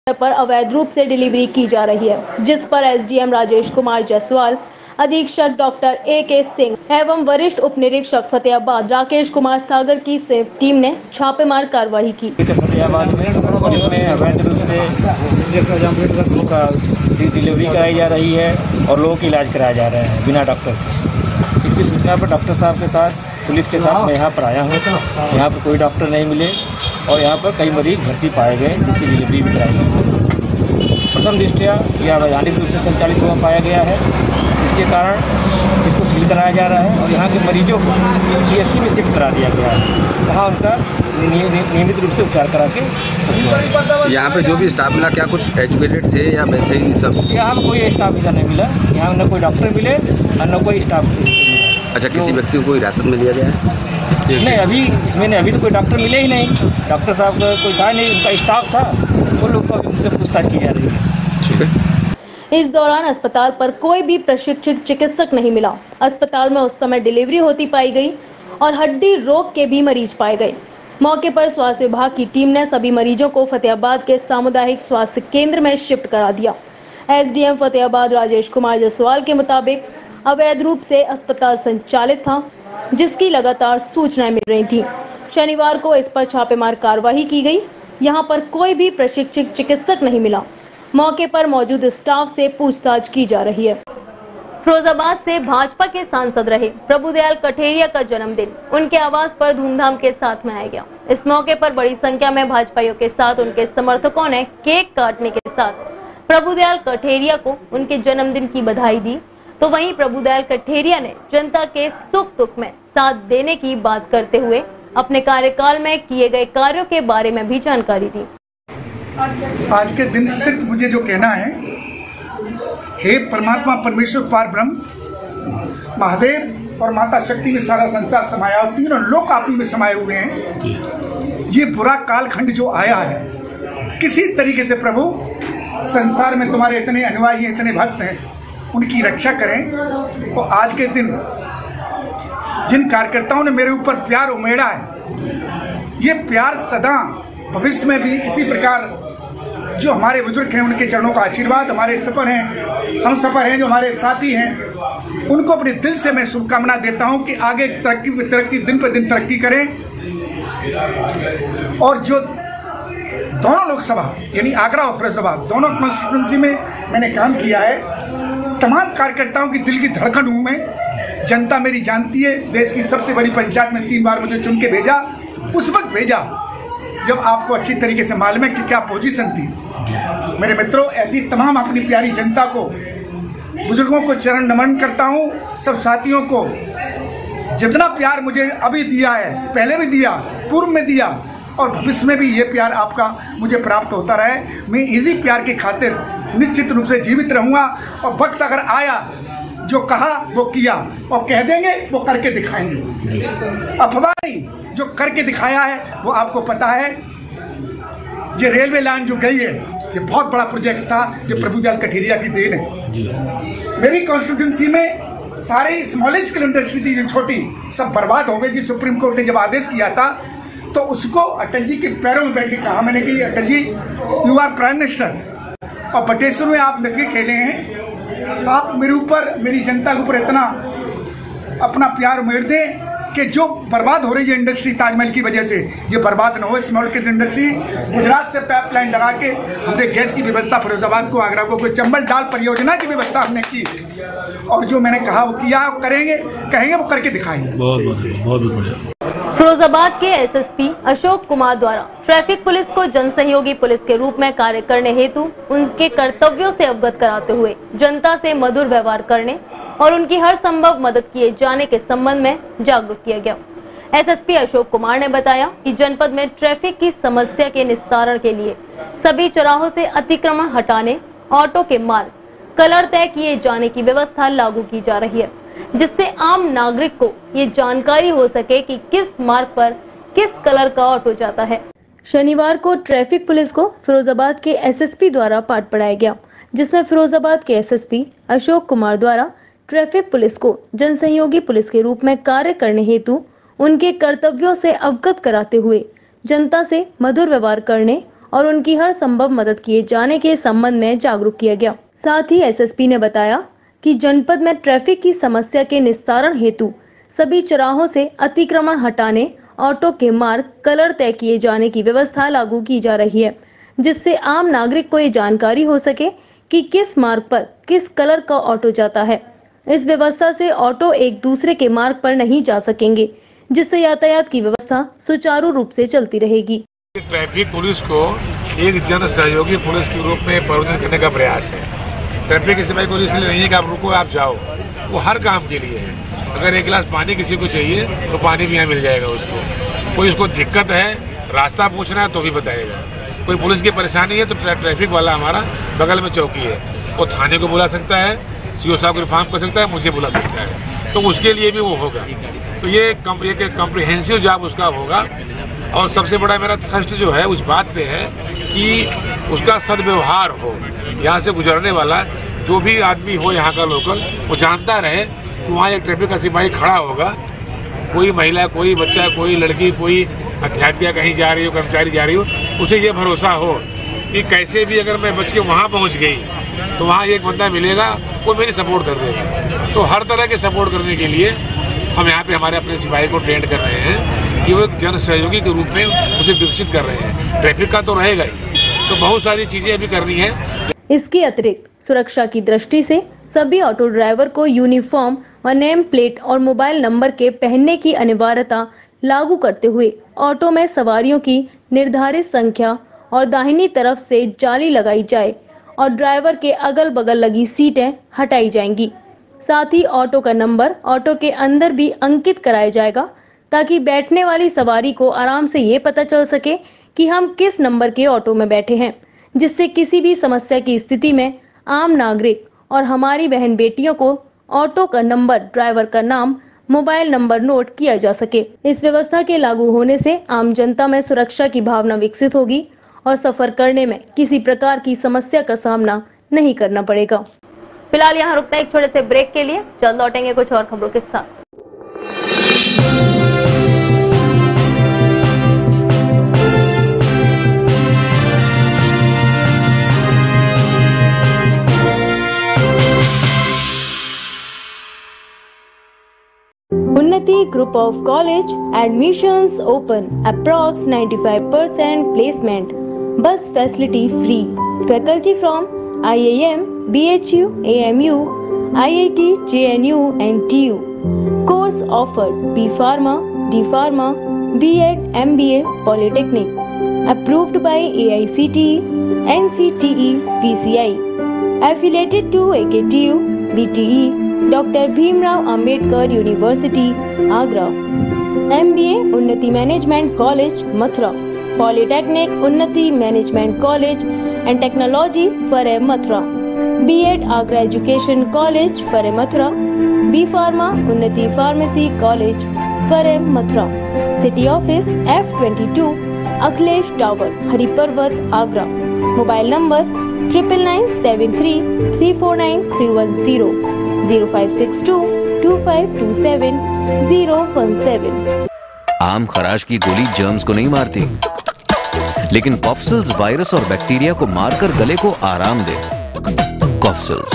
पर अवैध रूप से डिलीवरी की जा रही है, जिस पर एसडीएम राजेश कुमार जायसवाल, अधीक्षक डॉक्टर ए.के. सिंह एवं वरिष्ठ उप निरीक्षक फतेहाबाद राकेश कुमार सागर की टीम ने छापेमार कार्रवाई की। फतेहाबाद में अवैध रूप से डिलीवरी कराई जा रही है और लोगों का इलाज कराया जा रहा है बिना डॉक्टर के। इसकी सूचना पर डॉक्टर साहब के साथ, पुलिस के साथ मैं यहाँ पर आया हूँ। यहाँ पर कोई डॉक्टर नहीं मिले और यहाँ पर कई मरीज भर्ती पाए गए जिसकी डिलीवरी भी कराई गई। प्रथम दृष्टया यह अवैधानिक रूप से संचालित हुआ पाया गया है, इसके कारण इसको सील कराया जा रहा है और यहाँ के मरीजों को CSC में शिफ्ट करा दिया गया है। वहाँ उनका नियमित रूप से उपचार करा के यहाँ पे जो भी स्टाफ मिला, क्या कुछ एजुकेटेड थे या वैसे ही सब? यहाँ पर कोई स्टाफ ऐसा नहीं मिला, यहाँ न कोई डॉक्टर मिले और न कोई स्टाफ मिला। अच्छा, किसी व्यक्ति को कोई हिरासत में लिया गया है? नहीं, अभी तो कोई डॉक्टर मिले ही नहीं। डॉक्टर साहब का कोई था नहीं, उनका स्टाफ था, वो लोग को उनसे पूछताछ की जा रही है। ठीक है। इस दौरान अस्पताल पर कोई भी प्रशिक्षित चिकित्सक नहीं मिला। अस्पताल में उस समय डिलीवरी होती पाई गई और हड्डी रोग के भी मरीज पाए गए। मौके पर स्वास्थ्य विभाग की टीम ने सभी मरीजों को फतेहाबाद के सामुदायिक स्वास्थ्य केंद्र में शिफ्ट करा दिया। एसडीएम फतेहाबाद राजेश कुमार जायसवाल के मुताबिक अवैध रूप से अस्पताल संचालित था, जिसकी लगातार सूचनाएं मिल रही थी। शनिवार को इस पर छापेमार कार्रवाई की गई। यहां पर कोई भी प्रशिक्षित चिकित्सक नहीं मिला। मौके पर मौजूद स्टाफ से पूछताछ की जा रही है। फिरोजाबाद से भाजपा के सांसद रहे प्रभुदयाल कठेरिया का जन्मदिन उनके आवास पर धूमधाम के साथ मनाया गया। इस मौके पर बड़ी संख्या में भाजपाइयों के साथ उनके समर्थकों ने केक काटने के साथ प्रभुदयाल कठेरिया को उनके जन्मदिन की बधाई दी। तो वहीं प्रभुदयाल कठेरिया ने जनता के सुख दुख में साथ देने की बात करते हुए अपने कार्यकाल में किए गए कार्यों के बारे में भी जानकारी दी। आज के दिन सिर्फ मुझे जो कहना है, हे परमात्मा परमेश्वर पार ब्रह्म महादेव और माता शक्ति में सारा संसार समाया, तीनों लोक आप ही में समाये हुए हैं। ये बुरा कालखंड जो आया है, किसी तरीके से प्रभु संसार में तुम्हारे इतने अनुयायी, इतने भक्त हैं, उनकी रक्षा करें। और आज के दिन जिन कार्यकर्ताओं ने मेरे ऊपर प्यार उमेड़ा है, ये प्यार सदा भविष्य में भी इसी प्रकार, जो हमारे बुजुर्ग हैं उनके चरणों का आशीर्वाद, हमारे सफर हैं, हम सफर हैं, जो हमारे साथी हैं, उनको अपने दिल से मैं शुभकामना देता हूं कि आगे तरक्की दिन पर दिन तरक्की करें। और जो दोनों लोकसभा यानी आगरा और फिरोजाबाद दोनों कॉन्स्टिट्यूंसी में मैंने काम किया है, तमाम कार्यकर्ताओं की दिल की धड़कन हूं मैं। जनता मेरी जानती है, देश की सबसे बड़ी पंचायत में 3 बार मुझे चुन के भेजा। उस वक्त भेजा जब आपको अच्छी तरीके से मालूम है कि क्या पोजीशन थी। मेरे मित्रों, ऐसी तमाम अपनी प्यारी जनता को, बुजुर्गों को चरण नमन करता हूं। सब साथियों को जितना प्यार मुझे अभी दिया है, पहले भी दिया, पूर्व में दिया और भविष्य में भी ये प्यार आपका मुझे प्राप्त होता रहे। मैं इसी प्यार की खातिर निश्चित रूप से जीवित रहूंगा और वक्त अगर आया, जो कहा वो किया और कह देंगे वो करके दिखाएंगे। अफवाह नहीं, जो करके दिखाया है वो आपको पता है। ये रेलवे लाइन जो गई है, ये बहुत बड़ा प्रोजेक्ट था, जो प्रभुदयाल कठेरिया की देन है। मेरी कॉन्स्टिट्यूंसी में सारी स्मॉल स्केल इंडस्ट्री थी जो छोटी, सब बर्बाद हो गई थी। सुप्रीम कोर्ट ने जब आदेश किया था तो उसको अटल जी के पैरों में बैठ के कहा मैंने कि Atal ji, you are prime minister और बटेश्वर में आप लगे खेले हैं, आप मेरे ऊपर, मेरी जनता के ऊपर इतना अपना प्यार उमेड़ दें कि जो बर्बाद हो रही है इंडस्ट्री ताजमहल की वजह से, ये बर्बाद न हो। स्मॉल स्केल इंडस्ट्री गुजरात से पाइपलाइन लगा के हमने गैस की व्यवस्था फिरोजाबाद को, आगरा को, कोई चंबल डाल परियोजना की व्यवस्था हमने की और जो मैंने कहा वो किया, करेंगे, कहेंगे वो करके दिखाएंगे। बहुत बढ़िया। फिरोजाबाद के एसएसपी अशोक कुमार द्वारा ट्रैफिक पुलिस को जनसहयोगी पुलिस के रूप में कार्य करने हेतु उनके कर्तव्यों से अवगत कराते हुए जनता से मधुर व्यवहार करने और उनकी हर संभव मदद किए जाने के संबंध में जागरूक किया गया। एसएसपी अशोक कुमार ने बताया कि जनपद में ट्रैफिक की समस्या के निस्तारण के लिए सभी चौराहों से अतिक्रमण हटाने, ऑटो के मार्ग, कलर तय किए जाने की व्यवस्था लागू की जा रही है, जिससे आम नागरिक को ये जानकारी हो सके कि किस मार्ग पर किस कलर का ऑटो जाता है। शनिवार को ट्रैफिक पुलिस को फिरोजाबाद के एसएसपी द्वारा पाठ पढ़ाया गया, जिसमें फिरोजाबाद के एसएसपी अशोक कुमार द्वारा ट्रैफिक पुलिस को जनसहयोगी पुलिस के रूप में कार्य करने हेतु उनके कर्तव्यों से अवगत कराते हुए जनता से मधुर व्यवहार करने और उनकी हर संभव मदद किए जाने के संबंध में जागरूक किया गया। साथ ही एसएसपी ने बताया कि जनपद में ट्रैफिक की समस्या के निस्तारण हेतु सभी चौराहों से अतिक्रमण हटाने, ऑटो के मार्ग कलर तय किए जाने की व्यवस्था लागू की जा रही है, जिससे आम नागरिक को ये जानकारी हो सके कि किस मार्ग पर किस कलर का ऑटो जाता है। इस व्यवस्था से ऑटो एक दूसरे के मार्ग पर नहीं जा सकेंगे, जिससे यातायात की व्यवस्था सुचारू रूप से चलती रहेगी। ट्रैफिक पुलिस को एक जन सहयोगी पुलिस के रूप में परिवर्तित करने का प्रयास है। ट्रैफिक की सिपाही कोई इसलिए नहीं है कि आप रुको आप जाओ, वो हर काम के लिए है। अगर एक गिलास पानी किसी को चाहिए तो पानी भी यहाँ मिल जाएगा उसको। कोई उसको दिक्कत है, रास्ता पूछना है तो भी बताएगा। कोई पुलिस की परेशानी है तो ट्रैफिक वाला हमारा बगल में चौकी है, वो थाने को बुला सकता है, सीओ साहब को इन्फॉर्म कर सकता है, मुझे बुला सकता है, तो उसके लिए भी वो होगा। तो ये कम्प्रिहेंसिव जॉब उसका होगा। और सबसे बड़ा मेरा थ्रस्ट जो है उस बात पे है कि उसका सद्व्यवहार हो। यहाँ से गुजरने वाला जो भी आदमी हो यहाँ का लोकल, वो जानता रहे कि वहाँ एक ट्रैफिक का सिपाही खड़ा होगा। कोई महिला, कोई बच्चा, कोई लड़की, कोई अध्यापिका कहीं जा रही हो, कर्मचारी जा रही हो, उसे ये भरोसा हो कि कैसे भी अगर मैं बच के वहाँ पहुँच गई तो वहाँ एक बंदा मिलेगा, वो मेरी सपोर्ट कर देगा। तो हर तरह के सपोर्ट करने के लिए हम यहाँ पे हमारे अपने सिपाही को ट्रेंड कर रहे हैं कि वो एक जन सहयोगी के रूप में उसे विकसित कर रहे हैं। ट्रैफिक का तो रहेगा ही, तो बहुत सारी चीज़ें अभी करनी है। इसके अतिरिक्त सुरक्षा की दृष्टि से सभी ऑटो ड्राइवर को यूनिफॉर्म व नेम प्लेट और मोबाइल नंबर के पहनने की अनिवार्यता लागू करते हुए ऑटो में सवारियों की निर्धारित संख्या और दाहिनी तरफ से जाली लगाई जाए और ड्राइवर के अगल बगल लगी सीटें हटाई जाएंगी। साथ ही ऑटो का नंबर ऑटो के अंदर भी अंकित कराया जाएगा, ताकि बैठने वाली सवारी को आराम से ये पता चल सके कि हम किस नंबर के ऑटो में बैठे हैं, जिससे किसी भी समस्या की स्थिति में आम नागरिक और हमारी बहन बेटियों को ऑटो का नंबर, ड्राइवर का नाम, मोबाइल नंबर नोट किया जा सके। इस व्यवस्था के लागू होने से आम जनता में सुरक्षा की भावना विकसित होगी और सफर करने में किसी प्रकार की समस्या का सामना नहीं करना पड़ेगा। फिलहाल यहाँ रुकते हैं एक छोटे से ब्रेक के लिए, जल्द लौटेंगे कुछ और खबरों के साथ। Unnati Group of College admissions open, approx 95% placement, bus facility free, faculty from IIM, BHU, AMU, IIT, JNU and TU. Course offered B Pharma, D Pharma, B.Ed, MBA, Polytechnic. Approved by AICTE, NCTE, PCI. Affiliated to AKTU, BTE, Dr. Bhimrao Ambedkar University, Agra. MBA Unnati Management College, Mathura. Polytechnic Unnati Management College and Technology, Farai Mathura. B.Ed Agra Education College, Farai Mathura. B Pharma Unnati Pharmacy College, Farai Mathura. City Office F22, Akhilesh Tower, Hariparvat, Agra. Mobile number 9973 349 310 0562 2527 017। आम खराश की गोली germs को नहीं मारती, लेकिन कॉफ्सिल्स virus और bacteria को मारकर गले को आराम दे। कॉफ्सिल्स।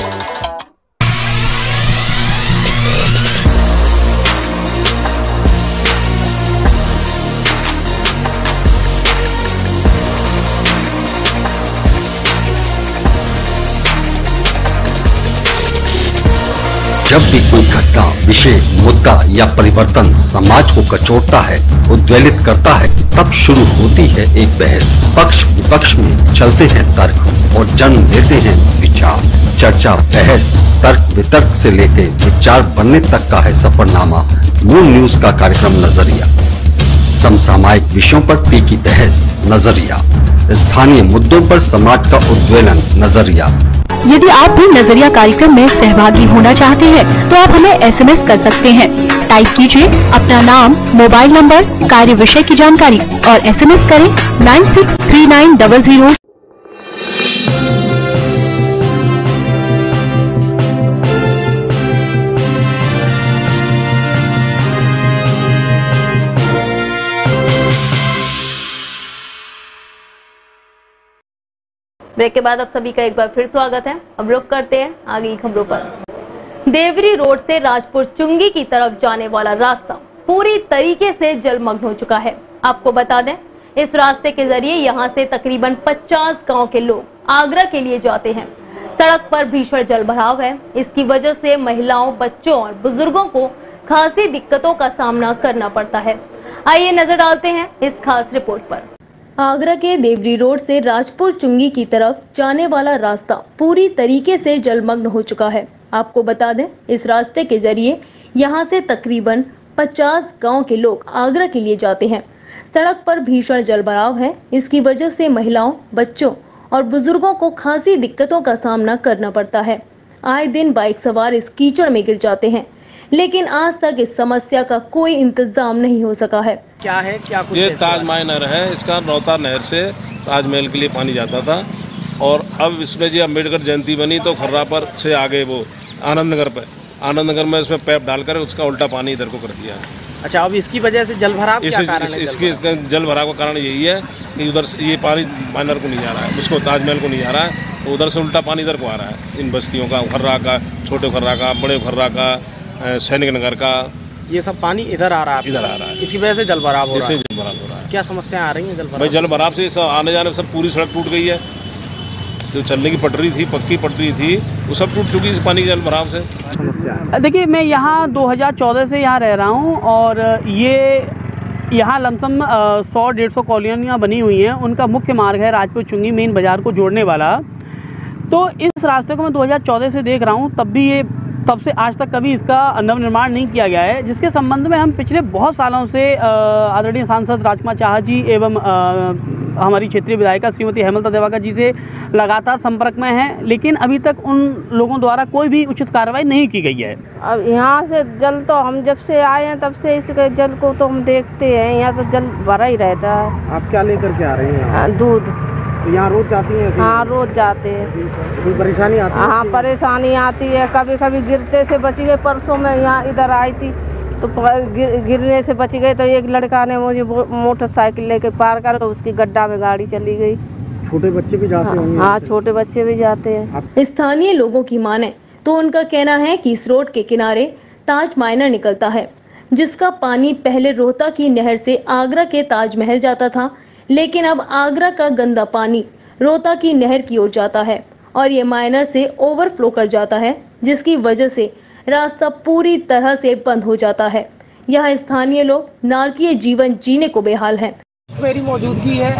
जब भी कोई घटना, विषय, मुद्दा या परिवर्तन समाज को कचोटता है, उद्वेलित करता है, तब शुरू होती है एक बहस। पक्ष विपक्ष में चलते हैं तर्क और जन्म लेते हैं विचार। चर्चा, बहस, तर्क वितर्क से लेकर विचार बनने तक का है सफरनामा मूल न्यूज का कार्यक्रम नजरिया। समसामयिक विषयों पर तीखी बहस, नजरिया। स्थानीय मुद्दों पर समाज का उद्वेलन, नजरिया। यदि आप भी नजरिया कार्यक्रम में सहभागी होना चाहते हैं तो आप हमें एसएमएस कर सकते हैं। टाइप कीजिए अपना नाम, मोबाइल नंबर, कार्य विषय की जानकारी और एसएमएस करें 963900। ब्रेक के बाद आप सभी का एक बार फिर स्वागत है। अब रुक करते हैं आगे की खबरों पर। देवरी रोड से राजपुर चुंगी की तरफ जाने वाला रास्ता पूरी तरीके से जलमग्न हो चुका है। आपको बता दें, इस रास्ते के जरिए यहां से तकरीबन 50 गांव के लोग आगरा के लिए जाते हैं। सड़क पर भीषण जलभराव है। इसकी वजह से महिलाओं, बच्चों और बुजुर्गों को खासी दिक्कतों का सामना करना पड़ता है। आइए नजर डालते हैं इस खास रिपोर्ट पर। आगरा के देवरी रोड से राजपुर चुंगी की तरफ जाने वाला रास्ता पूरी तरीके से जलमग्न हो चुका है। आपको बता दें, इस रास्ते के जरिए यहां से तकरीबन 50 गांव के लोग आगरा के लिए जाते हैं। सड़क पर भीषण जलभराव है। इसकी वजह से महिलाओं, बच्चों और बुजुर्गों को खासी दिक्कतों का सामना करना पड़ता है। आए दिन बाइक सवार इस कीचड़ में गिर जाते हैं, लेकिन आज तक इस समस्या का कोई इंतजाम नहीं हो सका है। क्या है, क्या कुछ ये ताजमहल नहर है। इसका नौता नहर से ताजमहल के लिए पानी जाता था, और अब इसमें जी अम्बेडकर जयंती बनी तो खर्रा पर से आगे वो आनंद नगर में इसमें पैप डालकर उसका उल्टा पानी इधर को कर दिया। अच्छा, अब इसकी वजह से जलभराव क्या कारण है? इसके जलभराव का कारण यही है कि उधर से ये पानी माइनर को नहीं जा रहा है, उसको ताजमहल को नहीं जा रहा है, तो उधर से उल्टा पानी इधर को आ रहा है। इन बस्तियों का, खर्रा का, छोटे खर्रा का, बड़े खर्रा का, सैनिक नगर का, ये सब पानी इधर आ रहा है। इधर आ रहा है। इसकी वजह से जलभराव हो रहा है। जलभराव हो रहा है। क्या समस्याएं आ रही हैं जलभराव? भाई जलभराव से सब आने जाने सब पूरी सड़क टूट गई है। जो चलने की पटरी थी, पक्की पटरी थी, वो सब टूट चुकी इस पानी के जलभराव से। समस्या देखिए, मैं यहाँ 2014 से यहाँ रह रहा हूँ, और ये यहाँ लमसम 100-150 कॉलोनियाँ बनी हुई हैं। उनका मुख्य मार्ग है राजपुर चुंगी मेन बाज़ार को जोड़ने वाला। तो इस रास्ते को मैं 2014 से देख रहा हूँ, तब से आज तक कभी इसका नवनिर्माण नहीं किया गया है, जिसके संबंध में हम पिछले बहुत सालों से आदरणीय सांसद राजकुमार चाहा जी एवं हमारी क्षेत्रीय विधायिका श्रीमती हेमलता देवाकर जी से लगातार संपर्क में हैं, लेकिन अभी तक उन लोगों द्वारा कोई भी उचित कार्रवाई नहीं की गई है। अब यहाँ से जल तो हम जब से आए हैं तब से इसके जल को तो हम देखते हैं, यहाँ तो जल भरा ही रहता है। आप क्या लेकर के आ रही हैं? दूध। यहाँ रोज जाती हैं? हाँ, रोज जाते हैं। कोई परेशानी आती है? हाँ, परेशानी आती है। कभी कभी गिरते से बच गए। परसों में यहाँ इधर आई थी तो गिरने से बच गए, तो एक लड़का ने मुझे मोटरसाइकिल लेके पार कर, तो उसकी गड्ढा में गाड़ी चली गई। छोटे बच्चे भी जाते होंगे? हाँ, छोटे बच्चे भी जाते हैं। स्थानीय लोगों की माने तो उनका कहना है कि इस रोड के किनारे ताज माइनर निकलता है, जिसका पानी पहले रोहता की नहर से आगरा के ताजमहल जाता था, लेकिन अब आगरा का गंदा पानी रोहता की नहर की ओर जाता है और ये माइनर से ओवरफ्लो कर जाता है, जिसकी वजह से रास्ता पूरी तरह से बंद हो जाता है। यहाँ स्थानीय लोग नारकीय जीवन जीने को बेहाल हैं। मेरी मौजूदगी है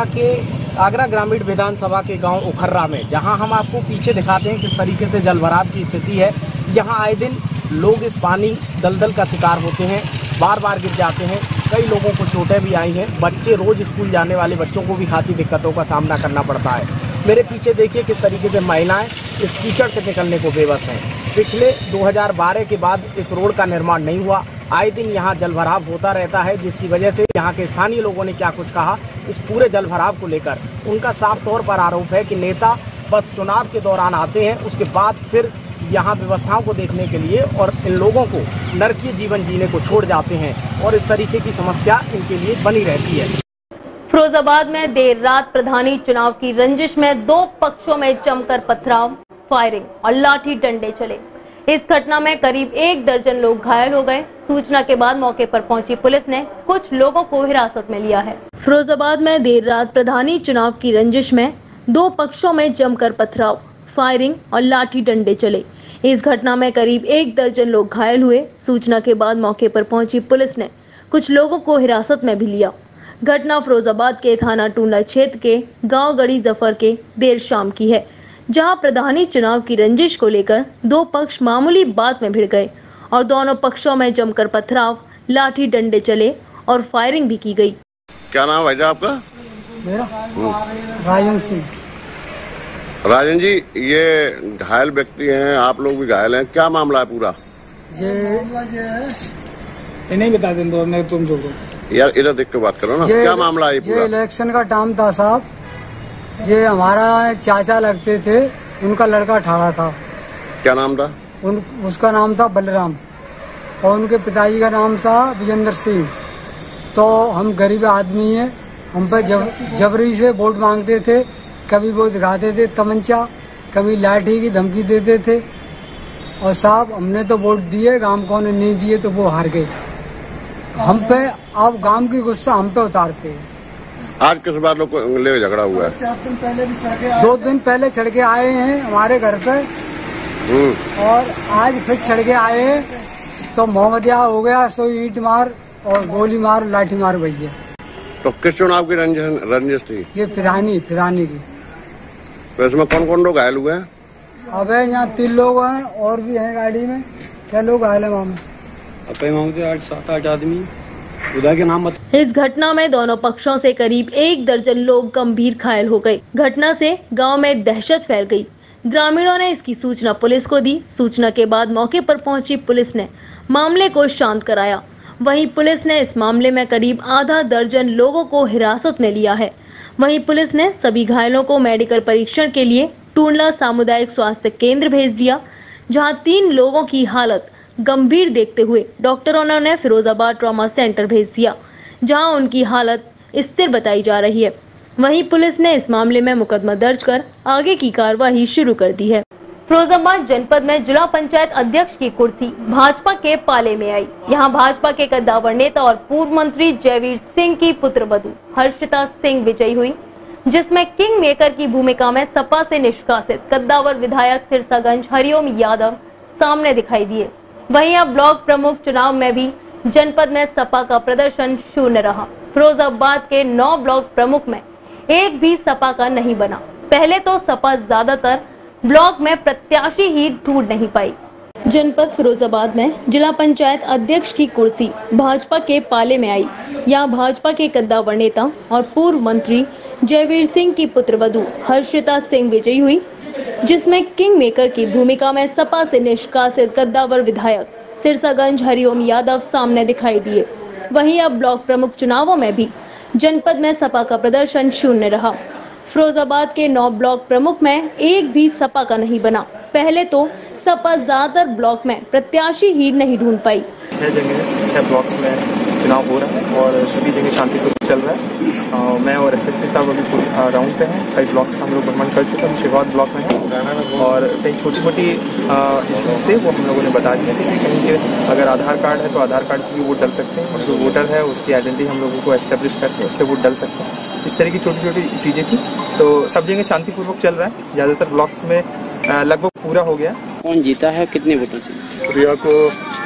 आगरा ग्रामीण विधानसभा के गांव उखर्रा में, जहां हम आपको पीछे दिखाते हैं किस तरीके से जलभराव की स्थिति है। यहाँ आए दिन लोग इस पानी दलदल का शिकार होते हैं, बार बार गिर जाते हैं। कई लोगों को चोटें भी आई हैं। बच्चे, रोज स्कूल जाने वाले बच्चों को भी खासी दिक्कतों का सामना करना पड़ता है। मेरे पीछे देखिए किस तरीके से महिलाएं इस कीचड़ से निकलने को बेबस हैं। पिछले 2012 के बाद इस रोड का निर्माण नहीं हुआ। आए दिन यहाँ जलभराव होता रहता है, जिसकी वजह से यहाँ के स्थानीय लोगों ने क्या कुछ कहा इस पूरे जलभराव को लेकर। उनका साफ तौर पर आरोप है कि नेता बस चुनाव के दौरान आते हैं, उसके बाद फिर यहाँ व्यवस्थाओं को देखने के लिए और इन लोगों को नरकीय जीवन जीने को छोड़ जाते हैं, और इस तरीके की समस्या इनके लिए बनी रहती है। फिरोजाबाद में देर रात प्रधानी चुनाव की रंजिश में दो पक्षों में जमकर पथराव, फायरिंग और लाठी डंडे चले। इस घटना में करीब 1 दर्जन लोग घायल हो गए। सूचना के बाद मौके पर पहुंची पुलिस ने कुछ लोगों को हिरासत में लिया है। फिरोजाबाद में देर रात प्रधानी चुनाव की रंजिश में दो पक्षों में जमकर पथराव, फायरिंग और लाठी डंडे चले। इस घटना में करीब 1 दर्जन लोग घायल हुए। सूचना के बाद मौके पर पहुंची पुलिस ने कुछ लोगों को हिरासत में भी लिया। घटना फिरोजाबाद के थाना टूंडला क्षेत्र के गांव गड़ी जफर के देर शाम की है, जहां प्रधानी चुनाव की रंजिश को लेकर दो पक्ष मामूली बात में भिड़ गए और दोनों पक्षों में जमकर पथराव, लाठी डंडे चले और फायरिंग भी की गई। क्या नाम है आपका? मेरा राजन सिंह। राजन जी, ये घायल व्यक्ति हैं, आप लोग भी घायल हैं, क्या मामला है पूरा? ये नहीं बता दें तो मैं तुम जो यार इधर देख के बात करो ना, क्या मामला है पूरा? इलेक्शन का टाइम था साहब, ये हमारा चाचा लगते थे, उनका लड़का ठाड़ा था। क्या नाम था? उसका नाम था बलराम और उनके पिताजी का नाम था विजेंद्र सिंह। तो हम गरीब आदमी हैं, हम पर जबरी से वोट मांगते थे, कभी वो दिखाते थे तमंचा, कभी लाठी की धमकी देते थे। और साहब हमने तो वोट दिए, गांव को नहीं दिए तो वो हार गए हम पे। अब गांव की गुस्सा हम पे उतारते हैं। आज किस बात लोग ले झगड़ा हुआ है? 2 दिन पहले चढ़ के आए हैं हमारे घर पे और आज फिर चढ़ के आए हैं। तो मोहम्मदिया हो गया, सो ईंट मार और गोली मार, लाठी मार भैया। तो किस चुनाव की रंजिश थी? ये फिरानी की। तो इसमें कौन कौन लोग घायल हुए हैं? अब यहाँ 3 लोग हैं और भी हैं गाड़ी में। क्या लोग घायल है मामू? 7-8 आदमी उदय के नाम। इस घटना में दोनों पक्षों से करीब 1 दर्जन लोग गंभीर घायल हो गए। घटना से गांव में दहशत फैल गई। ग्रामीणों ने इसकी सूचना पुलिस को दी। सूचना के बाद मौके पर पहुंची पुलिस ने मामले को शांत कराया। वहीं पुलिस ने इस मामले में करीब आधा दर्जन लोगों को हिरासत में लिया है। वहीं पुलिस ने सभी घायलों को मेडिकल परीक्षण के लिए टूंडला सामुदायिक स्वास्थ्य केंद्र भेज दिया, जहां 3 लोगों की हालत गंभीर देखते हुए डॉक्टरों ने उन्हें फिरोजाबाद ट्रॉमा सेंटर भेज दिया, जहां उनकी हालत स्थिर बताई जा रही है। वहीं पुलिस ने इस मामले में मुकदमा दर्ज कर आगे की कार्रवाई शुरू कर दी है। फिरोजाबाद जनपद में जिला पंचायत अध्यक्ष की कुर्सी भाजपा के पाले में आई। यहां भाजपा के कद्दावर नेता और पूर्व मंत्री जयवीर सिंह की पुत्रवधू हर्षिता सिंह विजयी हुई, जिसमें किंग मेकर की भूमिका में सपा से निष्कासित कद्दावर विधायक सिरसागंज हरिओम यादव सामने दिखाई दिए। वहीं अब ब्लॉक प्रमुख चुनाव में भी जनपद में सपा का प्रदर्शन शून्य रहा। फिरोजाबाद के 9 ब्लॉक प्रमुख में एक भी सपा का नहीं बना। पहले तो सपा ज्यादातर ब्लॉक में प्रत्याशी ही ढूंढ नहीं पाई। जनपद फिरोजाबाद में जिला पंचायत अध्यक्ष की कुर्सी भाजपा के पाले में आई। यहाँ भाजपा के कद्दावर नेता और पूर्व मंत्री जयवीर सिंह की पुत्रवधू हर्षिता सिंह विजयी हुई, जिसमें किंग मेकर की भूमिका में सपा से निष्कासित कद्दावर विधायक सिरसागंज हरिओम यादव सामने दिखाई दिए। वहीं अब ब्लॉक प्रमुख चुनावों में भी जनपद में सपा का प्रदर्शन शून्य रहा। फिरोजाबाद के 9 ब्लॉक प्रमुख में एक भी सपा का नहीं बना। पहले तो सपा ज्यादातर ब्लॉक में प्रत्याशी ही नहीं ढूंढ पाई। 6 जगह 6 ब्लॉक्स में चुनाव हो रहा है और सभी जगह शांतिपूर्वक चल रहा है। मैं और एसएसपी साहब अभी राउंड पे हैं। कई ब्लॉक्स का हम लोग भ्रमण कर चुके हैं। शिवाद ब्लॉक में है और कई छोटी मोटी इश्यूज थे वो हम लोगों ने बता दिए थे कि कहीं के अगर आधार कार्ड है तो आधार कार्ड से भी वोट डल सकते हैं और जो वोटर है उसकी आइडेंटिटी हम लोगों को एस्टेब्लिश करके उससे वोट डल सकते हैं। इस तरह की छोटी छोटी चीज़ें थी। तो सब जगह शांतिपूर्वक चल रहा है। ज़्यादातर ब्लॉक्स में लगभग पूरा हो गया। कौन जीता है, कितने वोटों से? प्रिया को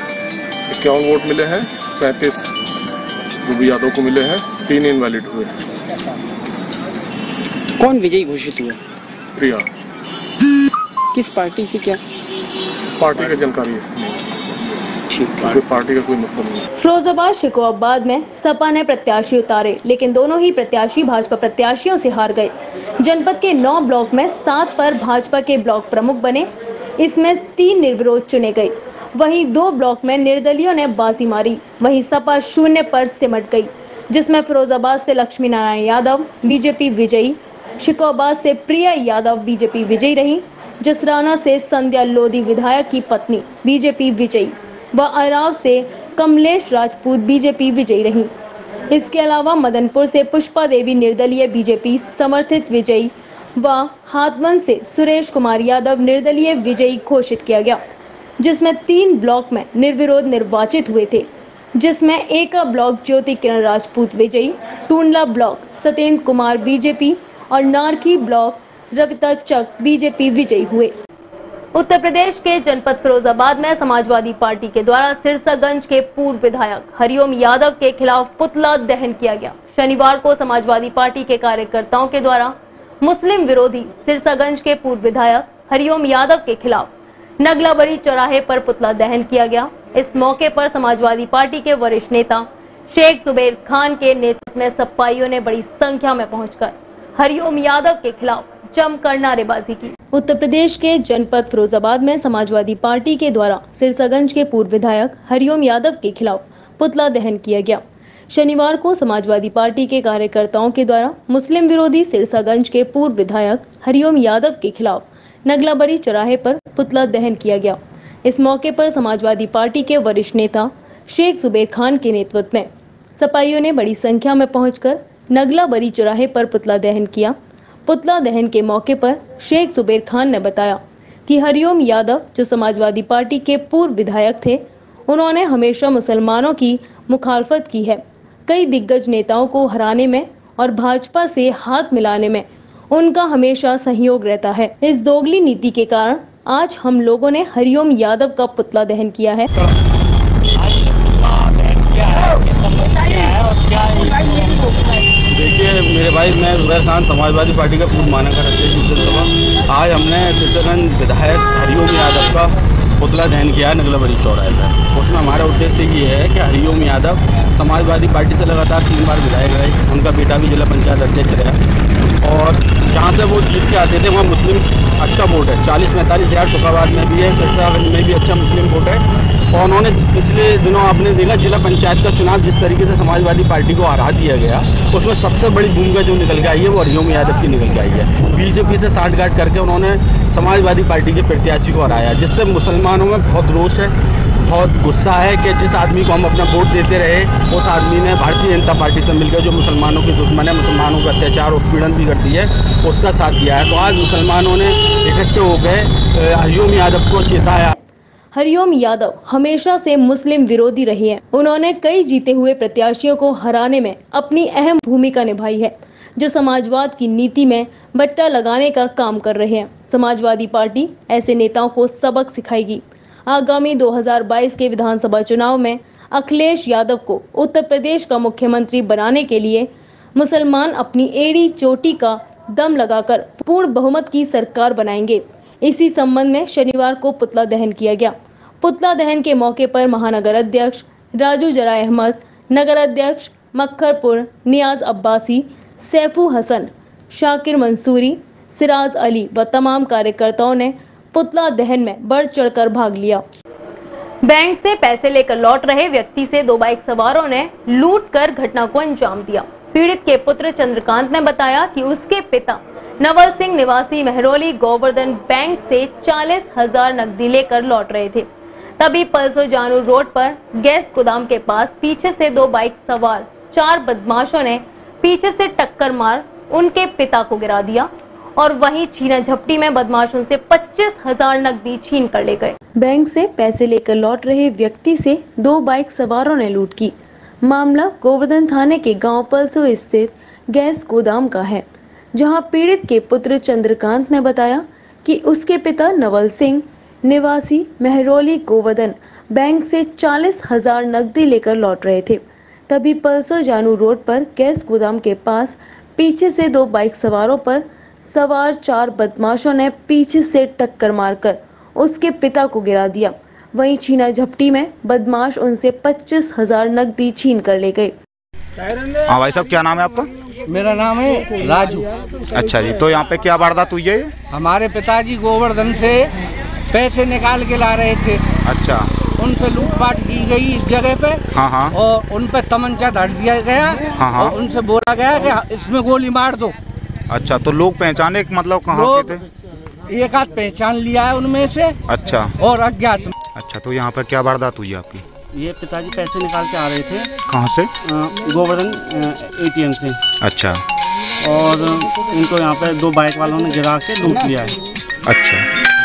51 वोट मिले हैं, 35 रूबी यादव को मिले हैं, 3 इनवैलिड हुए। कौन विजयी घोषित हुआ? प्रिया। किस पार्टी से? क्या पार्टी की जानकारी है? ठीक, पार्टी का कोई मतलब नहीं। फिरोजाबाद शिकोहाबाद में सपा ने प्रत्याशी उतारे, लेकिन दोनों ही प्रत्याशी भाजपा प्रत्याशियों से हार गए। जनपद के 9 ब्लॉक में 7 पर भाजपा के ब्लॉक प्रमुख बने, इसमें 3 निर्विरोध चुने गए। वहीं 2 ब्लॉक में निर्दलियों ने बाजी मारी। वहीं सपा 0 पर सिमट गई, जिसमें फिरोजाबाद से लक्ष्मी नारायण यादव बीजेपी विजयी, शिकोहाबाद से प्रिया यादव बीजेपी विजयी रही, जसराना से संध्या लोधी विधायक की पत्नी बीजेपी विजयी व अराव से कमलेश राजपूत बीजेपी विजयी रही। इसके अलावा मदनपुर से पुष्पा देवी निर्दलीय बीजेपी समर्थित विजयी व हाथवन से सुरेश कुमार यादव निर्दलीय विजयी घोषित किया गया, जिसमें 3 ब्लॉक में निर्विरोध निर्वाचित हुए थे, जिसमें एका ब्लॉक ज्योति किरण राजपूत विजयी, टूंडला ब्लॉक सत्येंद्र कुमार बीजेपी और नारकी ब्लॉक रविता चक बीजेपी विजयी हुए। उत्तर प्रदेश के जनपद फिरोजाबाद में समाजवादी पार्टी के द्वारा सिरसागंज के पूर्व विधायक हरिओम यादव के खिलाफ पुतला दहन किया गया। शनिवार को समाजवादी पार्टी के कार्यकर्ताओं के द्वारा मुस्लिम विरोधी सिरसागंज के पूर्व विधायक हरिओम यादव के खिलाफ नगलाबरी चौराहे पर पुतला दहन किया गया। इस मौके पर समाजवादी पार्टी के वरिष्ठ नेता शेख जुबेर खान के नेतृत्व में सपाइयों ने बड़ी संख्या में पहुंचकर हरिओम यादव के खिलाफ जमकर नारेबाजी की। उत्तर प्रदेश के जनपद फिरोजाबाद में समाजवादी पार्टी के द्वारा सिरसागंज के पूर्व विधायक हरिओम यादव के खिलाफ पुतला दहन किया गया। शनिवार को समाजवादी पार्टी के कार्यकर्ताओं के द्वारा मुस्लिम विरोधी सिरसागंज के पूर्व विधायक हरिओम यादव के खिलाफ नगलाबरी चौराहे पर पुतला दहन किया गया। इस मौके पर समाजवादी पार्टी के वरिष्ठ नेता शेख जुबेर खान के नेतृत्व में सपाइयों ने बड़ी संख्या में पहुंचकर नगलाबरी चौराहे पर पुतला दहन किया। पुतला दहन के मौके पर शेख जुबेर खान ने बताया कि हरिओम यादव जो समाजवादी पार्टी के पूर्व विधायक थे, उन्होंने हमेशा मुसलमानों की मुखालफत की है। कई दिग्गज नेताओं को हराने में और भाजपा से हाथ मिलाने में उनका हमेशा सहयोग रहता है। इस दोगली नीति के कारण आज हम लोगों ने हरिओम यादव का पुतला दहन किया है। देखिए मेरे भाई, मैं जुबैर खान समाजवादी पार्टी का पूर्व मानकर विधानसभा, आज हमने सिलसिलागंज विधायक हरिओम यादव का पुतला दहन किया है नगलाबरी चौराहे पर। उसमें हमारा उद्देश्य ये है कि हरिओम यादव समाजवादी पार्टी से लगातार 3 बार विधायक रहे, उनका बेटा भी जिला पंचायत अध्यक्ष रहा और जहाँ से वो जीत के आते थे वहाँ मुस्लिम अच्छा वोट है, 40-45 हज़ार शुक्राबाद में भी है, सिलसिलागंज में भी अच्छा मुस्लिम वोट है। और उन्होंने पिछले दिनों आपने देखा जिला पंचायत का चुनाव जिस तरीके से समाजवादी पार्टी को हरा दिया गया, उसमें सबसे बड़ी भूमिका जो निकल के आई है वो हरिओम यादव की निकल के आई है। बीजेपी से साठगांठ करके उन्होंने समाजवादी पार्टी के प्रत्याशी को हराया, जिससे मुसलमानों में बहुत रोष है, बहुत गुस्सा है कि जिस आदमी को हम अपना वोट देते रहे उस आदमी ने भारतीय जनता पार्टी से मिलकर जो मुसलमानों की दुश्मन है, मुसलमानों का अत्याचार और पीड़न भी करती है, उसका साथ दिया है। तो आज मुसलमानों ने इकट्ठे हो गए हरिओम यादव को चेताया। हरिओम यादव हमेशा से मुस्लिम विरोधी रहे हैं। उन्होंने कई जीते हुए प्रत्याशियों को हराने में अपनी अहम भूमिका निभाई है, जो समाजवाद की नीति में बट्टा लगाने का काम कर रहे हैं। समाजवादी पार्टी ऐसे नेताओं को सबक सिखाएगी। आगामी 2022 के विधानसभा चुनाव में अखिलेश यादव को उत्तर प्रदेश का मुख्यमंत्री बनाने के लिए मुसलमान अपनी एड़ी चोटी का दम लगाकर पूर्ण बहुमत की सरकार बनाएंगे। इसी संबंध में शनिवार को पुतला दहन किया गया। पुतला दहन के मौके पर महानगर अध्यक्ष राजू जरा अहमद, नगर अध्यक्ष मक्खरपुर नियाज अब्बासी, सैफू हसन, शाकिर मंसूरी, सिराज अली व तमाम कार्यकर्ताओं ने पुतला दहन में बढ़ चढ़कर भाग लिया। बैंक से पैसे लेकर लौट रहे व्यक्ति से 2 बाइक सवारों ने लूट कर घटना को अंजाम दिया। पीड़ित के पुत्र चंद्रकांत ने बताया कि उसके पिता नवल सिंह निवासी महरौली गोवर्धन बैंक से 40,000 नकदी लेकर लौट रहे थे। तभी पलसो जानू रोड पर गैस गोदाम के पास पीछे से 2 बाइक सवार 4 बदमाशों ने पीछे से टक्कर मार उनके पिता को गिरा दिया और वहीं छीना झपटी में बदमाशों से 25,000 नकदी छीन कर ले गए। बैंक से पैसे लेकर लौट रहे व्यक्ति से 2 बाइक सवारों ने लूट की। मामला गोवर्धन थाने के गांव पलसो स्थित गैस गोदाम का है, जहां पीड़ित के पुत्र चंद्रकांत ने बताया कि उसके पिता नवल सिंह निवासी महरौली गोवर्धन बैंक से 40,000 नकदी लेकर लौट रहे थे। तभी पलसो जानू रोड पर गैस गोदाम के पास पीछे से 2 बाइक सवारों पर सवार 4 बदमाशों ने पीछे से टक्कर मारकर उसके पिता को गिरा दिया। वहीं छीना झपटी में बदमाश उनसे 25,000 नकदी छीन कर ले गए। हाँ भाई साहब, क्या नाम है आपका? मेरा नाम है राजू। अच्छा जी, तो यहाँ पे क्या वारदात हुई है? हमारे पिताजी गोवर्धन से पैसे निकाल के ला रहे थे। अच्छा। उनसे लूटपाट की गई इस जगह पे। हाँ हाँ। और उन पे तमंचा धर दिया गया। हाँ हाँ। और उनसे बोला गया कि इसमें गोली मार दो। अच्छा, तो लोग पहचाने मतलब कहाँ के थे? एक आध पहचान लिया है उनमें से। अच्छा। और अज्ञात। अच्छा, तो यहाँ पर क्या वारदात हुई है आपकी? ये पिताजी पैसे निकाल के आ रहे थे। कहाँ से? गोवर्धन ATM से। अच्छा। और इनको यहाँ पे 2 बाइक वालों ने गिरा के लूट लिया है। अच्छा।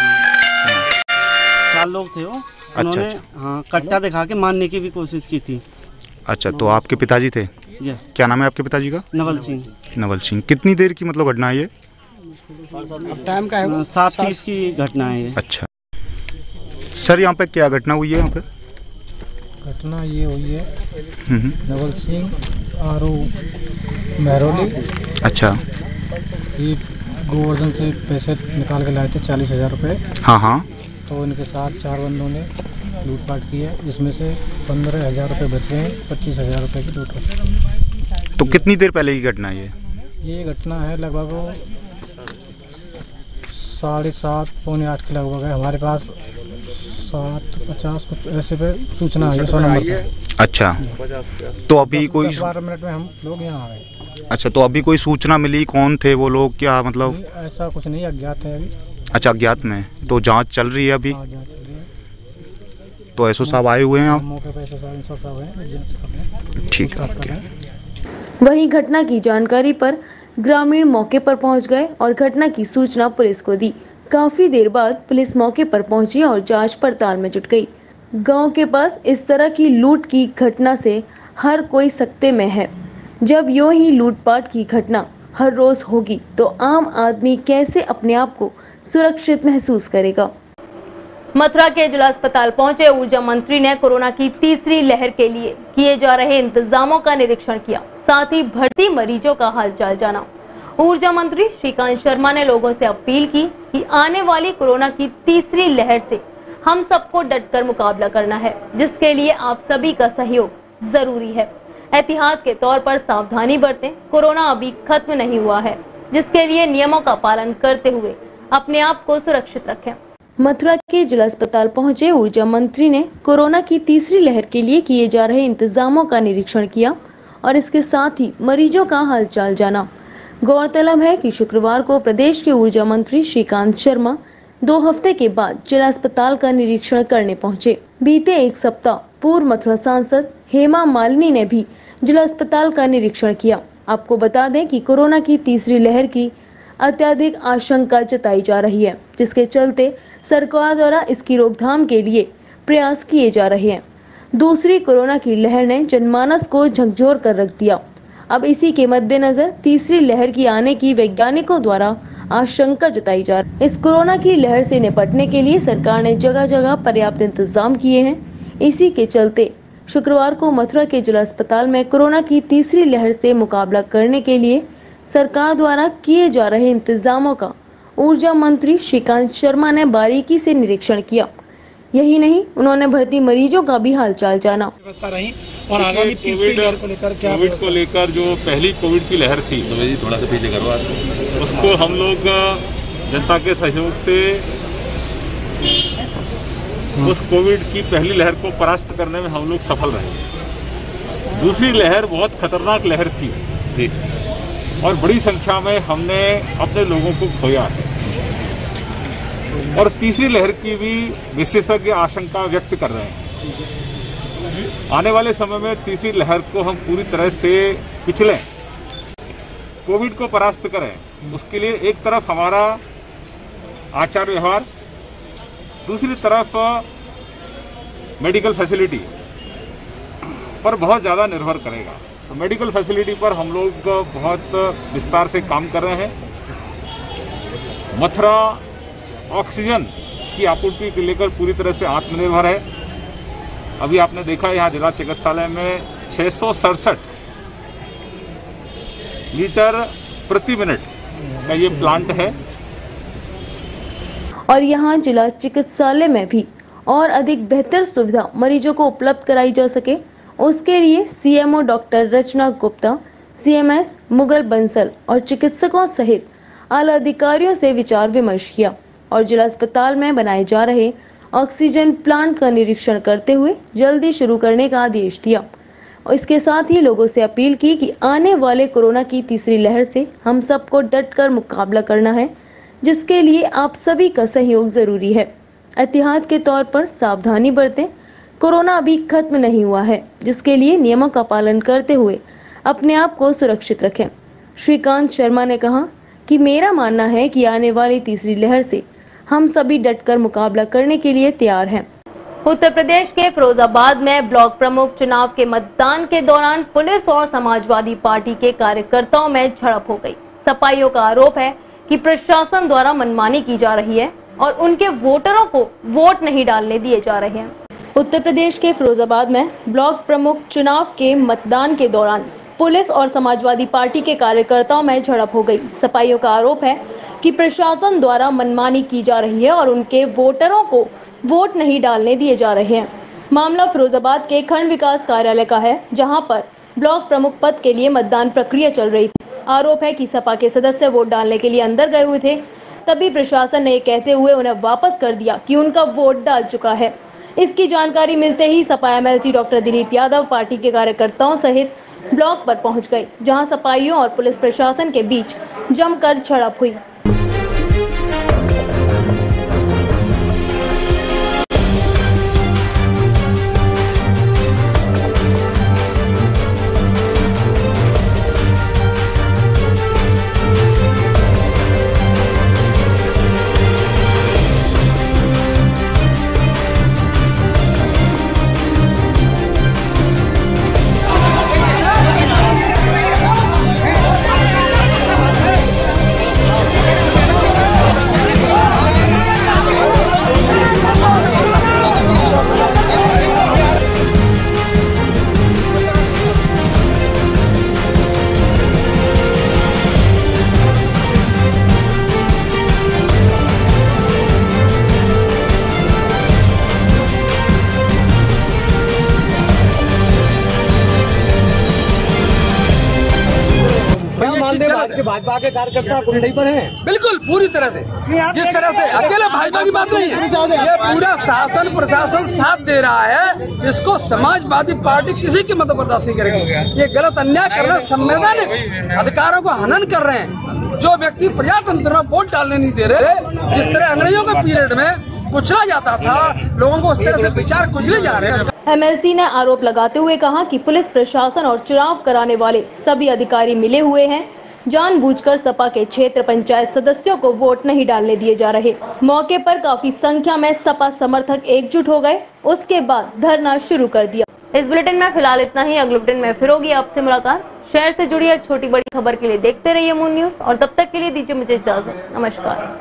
4 लोग थे वो। उन्होंने हाँ कट्टा दिखा के मारने की भी कोशिश की थी। अच्छा, तो आपके पिताजी थे? क्या नाम है आपके पिताजी का? नवल सिंह। नवल सिंह। कितनी देर की मतलब घटना है ये? टाइम का है 7:30 की घटना है ये। अच्छा सर, यहाँ पे क्या घटना हुई है? यहाँ पे घटना ये हुई है, नवल सिंह आरो महरौली। अच्छा। ये गोवर्धन से पैसे निकाल के लाए थे 40,000 रुपये। हाँ हाँ। तो इनके साथ 4 बंदों ने लूटपाट की है, जिसमें से 15,000 रुपये बचे हैं, 25,000 रुपये की लूट है। तो कितनी देर पहले की घटना है ये घटना है लगभग 7:30 पौने 8 के लगभग है। हमारे पास 7:50 कुछ ऐसे पे सूचना है 100 नंबर पे। अच्छा, तो अभी कोई 12 मिनट में हम लोग यहाँ आ गए। अच्छा, तो अभी कोई सूचना मिली? कौन थे वो लोग, क्या मतलब? ऐसा कुछ नहीं, अज्ञात है अभी। अच्छा, अज्ञात में। तो जांच चल रही है अभी? तो एसओ साहब आए हुए हैं आप? ठीक है। वहीं घटना की जानकारी पर ग्रामीण मौके पर पहुंच गए और घटना की सूचना पुलिस को दी। काफी देर बाद पुलिस मौके पर पहुंची और जांच पड़ताल में जुट गई। गांव के पास इस तरह की लूट की घटना से हर कोई सकते में है। जब यूं ही लूटपाट की घटना हर रोज होगी तो आम आदमी कैसे अपने आप को सुरक्षित महसूस करेगा। मथुरा के जिला अस्पताल पहुंचे ऊर्जा मंत्री ने कोरोना की तीसरी लहर के लिए किए जा रहे इंतजामों का निरीक्षण किया, साथ ही भर्ती मरीजों का हालचाल जाना। ऊर्जा मंत्री श्रीकांत शर्मा ने लोगों से अपील की कि आने वाली कोरोना की तीसरी लहर से हम सबको डटकर मुकाबला करना है, जिसके लिए आप सभी का सहयोग जरूरी है। एहतियात के तौर पर सावधानी बरतें। कोरोना अभी खत्म नहीं हुआ है, जिसके लिए नियमों का पालन करते हुए अपने आप को सुरक्षित रखें। मथुरा के जिला अस्पताल पहुंचे ऊर्जा मंत्री ने कोरोना की तीसरी लहर के लिए किए जा रहे इंतजामों का निरीक्षण किया और इसके साथ ही मरीजों का हालचाल जाना। गौरतलब है कि शुक्रवार को प्रदेश के ऊर्जा मंत्री श्रीकांत शर्मा 2 हफ्ते के बाद जिला अस्पताल का निरीक्षण करने पहुंचे। बीते एक सप्ताह पूर्व मथुरा सांसद हेमा मालिनी ने भी जिला अस्पताल का निरीक्षण किया। आपको बता दें कि कोरोना की तीसरी लहर की अत्यधिक आशंका जताई जा रही है, जिसके चलते सरकार द्वारा इसकी रोकथाम के लिए प्रयास किए जा रहे हैं। दूसरी कोरोना की लहर ने जनमानस को झकझोर कर रख दिया। अब इसी के मद्देनजर तीसरी लहर की आने की वैज्ञानिकों द्वारा आशंका जताई जा रही है। इस कोरोना की लहर से निपटने के लिए सरकार ने जगह जगह पर्याप्त इंतजाम किए हैं। इसी के चलते शुक्रवार को मथुरा के जिला अस्पताल में कोरोना की तीसरी लहर से मुकाबला करने के लिए सरकार द्वारा किए जा रहे इंतजामों का ऊर्जा मंत्री श्रीकांत शर्मा ने बारीकी से निरीक्षण किया। यही नहीं, उन्होंने भर्ती मरीजों का भी हालचाल जाना। और आगामी तीसरी लहर को लेकर क्या कोविड को लेकर जो पहली कोविड की लहर थी, थोड़ा सा पीछे करवा, उसको हम लोग जनता के सहयोग से उस कोविड की पहली लहर को परास्त करने में हम लोग सफल रहे। दूसरी लहर बहुत खतरनाक लहर थी और बड़ी संख्या में हमने अपने लोगों को खोया है। और तीसरी लहर की भी विशेषज्ञ आशंका व्यक्त कर रहे हैं। आने वाले समय में तीसरी लहर को हम पूरी तरह से पिछलें, कोविड को परास्त करें। उसके लिए एक तरफ हमारा आचार व्यवहार, दूसरी तरफ मेडिकल फैसिलिटी पर बहुत ज़्यादा निर्भर करेगा। तो मेडिकल फैसिलिटी पर हम लोग बहुत विस्तार से काम कर रहे हैं। मथुरा ऑक्सीजन की आपूर्ति को लेकर पूरी तरह से आत्मनिर्भर है। अभी आपने देखा यहाँ जिला चिकित्सालय में 667 लीटर प्रति मिनट का ये प्लांट है। और यहाँ जिला चिकित्सालय में भी और अधिक बेहतर सुविधा मरीजों को उपलब्ध कराई जा सके, उसके लिए CMO doctor Rachna Gupta, CMS Mughal Bansal और चिकित्सकों सहित आला अधिकारियों से विचार विमर्श किया और जिला अस्पताल में बनाए जा रहे ऑक्सीजन प्लांट का निरीक्षण करते हुए जल्दी शुरू करने का आदेश दिया। और इसके साथ ही लोगों से अपील की कि आने वाले कोरोना की तीसरी लहर से हम सबको डटकर मुकाबला करना है, जिसके लिए आप सभी का सहयोग जरूरी है। एहतियात के तौर पर सावधानी बरतें। कोरोना अभी खत्म नहीं हुआ है, जिसके लिए नियमों का पालन करते हुए अपने आप को सुरक्षित रखें। श्रीकांत शर्मा ने कहा कि मेरा मानना है कि आने वाली तीसरी लहर से हम सभी डटकर मुकाबला करने के लिए तैयार हैं। उत्तर प्रदेश के फिरोजाबाद में ब्लॉक प्रमुख चुनाव के मतदान के दौरान पुलिस और समाजवादी पार्टी के कार्यकर्ताओं में झड़प हो गई। सपाइयों का आरोप है कि प्रशासन द्वारा मनमानी की जा रही है और उनके वोटरों को वोट नहीं डालने दिए जा रहे हैं। उत्तर प्रदेश के फिरोजाबाद में ब्लॉक प्रमुख चुनाव के मतदान के दौरान पुलिस और समाजवादी पार्टी के कार्यकर्ताओं में झड़प हो गई। सपाइयों का आरोप है कि प्रशासन द्वारा मनमानी की जा रही है और उनके वोटरों को वोट नहीं डालने दिए जा रहे हैं। मामला फिरोजाबाद के खंड विकास कार्यालय का है, जहां पर ब्लॉक प्रमुख पद के लिए मतदान प्रक्रिया चल रही थी। आरोप है कि सपा के सदस्य वोट डालने के लिए अंदर गए हुए थे, तभी प्रशासन ने कहते हुए उन्हें वापस कर दिया कि उनका वोट डाल चुका है। इसकी जानकारी मिलते ही Sapa MLC doctor Dilip Yadav party के कार्यकर्ताओं सहित ब्लॉक पर पहुंच गए, जहां सपाइयों और पुलिस प्रशासन के बीच जमकर झड़प हुई। भाजपा के कार्यकर्ता कुंडई पर हैं? बिल्कुल पूरी तरह से, जिस तरह से अकेले भाजपा की बात नहीं है, ये पूरा शासन प्रशासन साथ दे रहा है। इसको समाजवादी पार्टी किसी की मदद बर्दाश्त नहीं करेगी। ये गलत अन्याय कर रहे हैं, संवैधानिक अधिकारों को हनन कर रहे हैं। जो व्यक्ति प्रजातंत्र में वोट डालने नहीं दे रहे, जिस तरह अंग्रेजों के पीरियड में कुचला जाता था लोगों को, उस तरह से विचार कुचले जा रहे हैं। एमएलसी ने आरोप लगाते हुए कहा कि पुलिस प्रशासन और चुनाव कराने वाले सभी अधिकारी मिले हुए हैं। जानबूझकर सपा के क्षेत्र पंचायत सदस्यों को वोट नहीं डालने दिए जा रहे। मौके पर काफी संख्या में सपा समर्थक एकजुट हो गए, उसके बाद धरना शुरू कर दिया। इस बुलेटिन में फिलहाल इतना ही। अगले बुलेटिन में फिर होगी आपसे मुलाकात। शहर से जुड़ी हर छोटी बड़ी खबर के लिए देखते रहिए मून न्यूज, और तब तक के लिए दीजिए मुझे इजाजत। नमस्कार।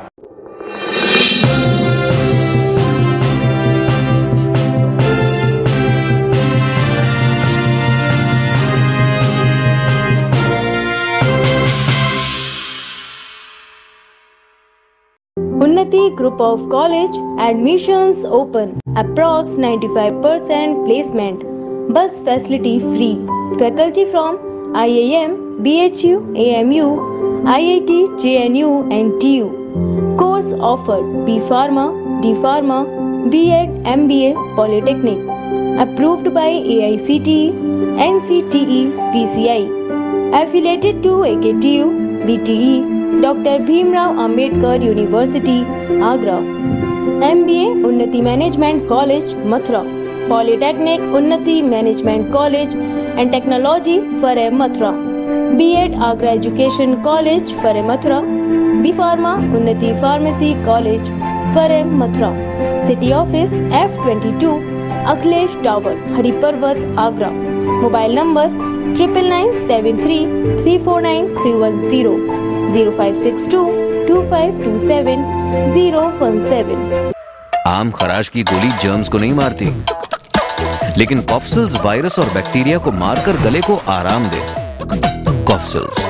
Unnati Group of College admissions open. Approx 95% placement. Bus facility free. Faculty from IIM, BHU, AMU, IIT, JNU and TU. Course offered B Pharma, D Pharma, B.Ed, MBA, Polytechnic. Approved by AICTE, NCTE, PCI. Affiliated to AKTU, BTE, Dr. Bhimrao Ambedkar University, Agra. MBA Unnati Management College, Mathura. Polytechnic Unnati Management College and Technology, Farai Mathura. B.Ed Agra Education College, Farai Mathura. B Pharma Unnati Pharmacy College, Farai Mathura. City Office F22, Akhilesh Tower, Hariparvat, Agra. Mobile number 9997 349 310 0562 2527 017। आम खराश की गोली germs को नहीं मारती, लेकिन कॉफ्सिल्स virus और bacteria को मारकर गले को आराम दे। कॉफ्सिल्स।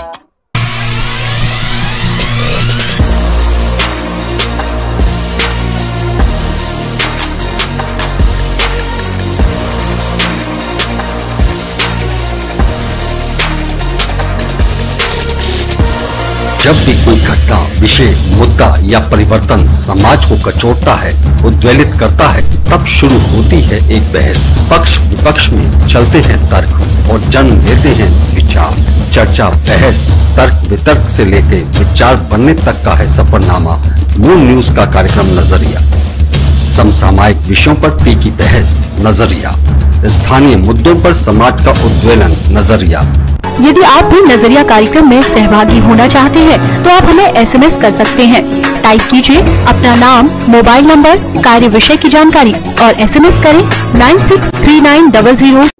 जब भी कोई घटना, विषय, मुद्दा या परिवर्तन समाज को कचोटता है, उद्वेलित करता है, तब शुरू होती है एक बहस। पक्ष विपक्ष में चलते हैं तर्क और जन्म लेते हैं विचार। चर्चा, बहस, तर्क वितर्क से लेकर विचार बनने तक का है सफरनामा मून न्यूज का कार्यक्रम नजरिया। समसामयिक विषयों पर तीखी बहस, नजरिया। स्थानीय मुद्दों पर समाज का उद्वेलन, नजरिया। यदि आप भी नजरिया कार्यक्रम में सहभागी होना चाहते हैं तो आप हमें SMS कर सकते हैं। टाइप कीजिए अपना नाम, मोबाइल नंबर, कार्य विषय की जानकारी और SMS करें 963900।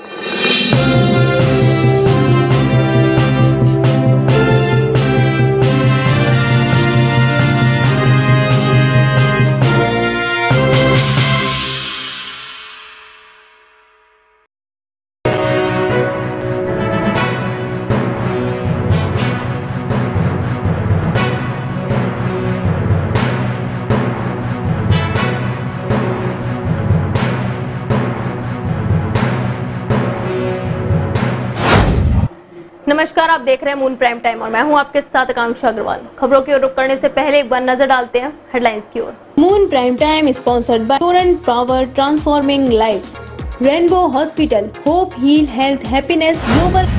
नमस्कार, आप देख रहे हैं मून प्राइम टाइम और मैं हूं आपके साथ आकांक्षा अग्रवाल। खबरों की ओर रुख करने से पहले एक बार नजर डालते हैं हेडलाइंस की ओर। Moon prime time sponsored by Torrent Power, transforming life, Rainbow Hospital, hope heal health happiness global.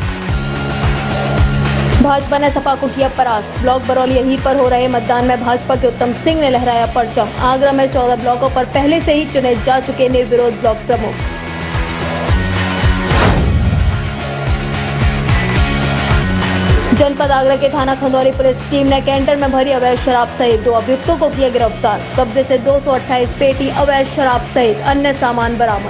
Bhajpa ने सपा को किया परास्त। ब्लॉक बरौली यहीं पर हो रहे मतदान में भाजपा के उत्तम सिंह ने लहराया परचम। आगरा में 14 ब्लॉकों पर पहले से ही चुने जा चुके निर्विरोध ब्लॉक प्रमुख। जनपद आगरा के थाना खंदौली पुलिस टीम ने कैंटर में भरी अवैध शराब सहित 2 अभियुक्तों को किया गिरफ्तार। कब्जे से 228 पेटी अवैध शराब सहित अन्य सामान बरामद।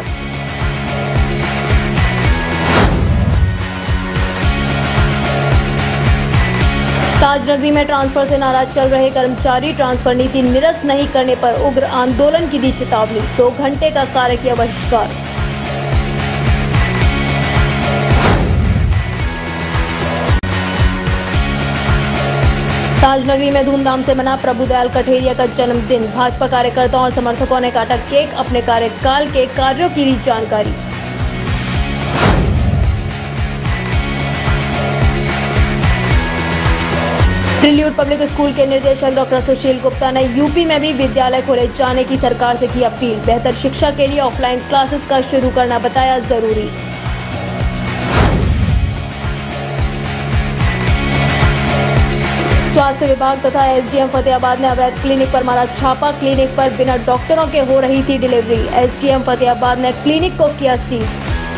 ताजनगरी में ट्रांसफर से नाराज चल रहे कर्मचारी ट्रांसफर नीति निरस्त नहीं करने पर उग्र आंदोलन की दी चेतावनी। 2 घंटे का कार्य किया बहिष्कार। ताजनगरी में धूमधाम से मना प्रभुदयाल कठेरिया का जन्मदिन। भाजपा कार्यकर्ताओं और समर्थकों ने काटा केक, अपने कार्यकाल के कार्यों की दी जानकारी। ट्रिल्यूट पब्लिक स्कूल के निदेशक डॉक्टर सुशील गुप्ता ने यूपी में भी विद्यालय खोले जाने की सरकार से की अपील। बेहतर शिक्षा के लिए ऑफलाइन क्लासेस का शुरू करना बताया जरूरी। स्वास्थ्य विभाग तथा एसडीएम फतेहाबाद ने अवैध क्लिनिक पर मारा छापा। क्लिनिक पर बिना डॉक्टरों के हो रही थी डिलीवरी। एसडीएम फतेहाबाद ने क्लिनिक को किया सील।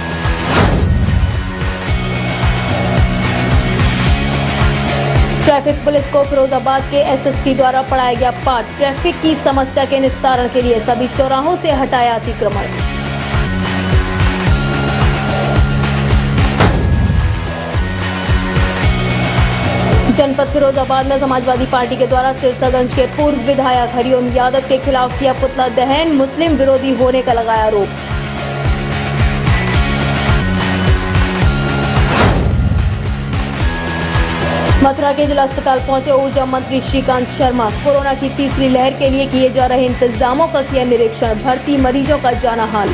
ट्रैफिक पुलिस को फिरोजाबाद के एसएसपी द्वारा पढ़ाया गया पाठ। ट्रैफिक की समस्या के निस्तारण के लिए सभी चौराहों से हटाया अतिक्रमण। जनपद फिरोजाबाद में समाजवादी पार्टी के द्वारा सिरसागंज के पूर्व विधायक हरिओम यादव के खिलाफ किया पुतला दहन। मुस्लिम विरोधी होने का लगाया आरोप। मथुरा के जिला अस्पताल पहुंचे ऊर्जा मंत्री श्रीकांत शर्मा। कोरोना की तीसरी लहर के लिए किए जा रहे इंतजामों का किया निरीक्षण। भर्ती मरीजों का जाना हाल।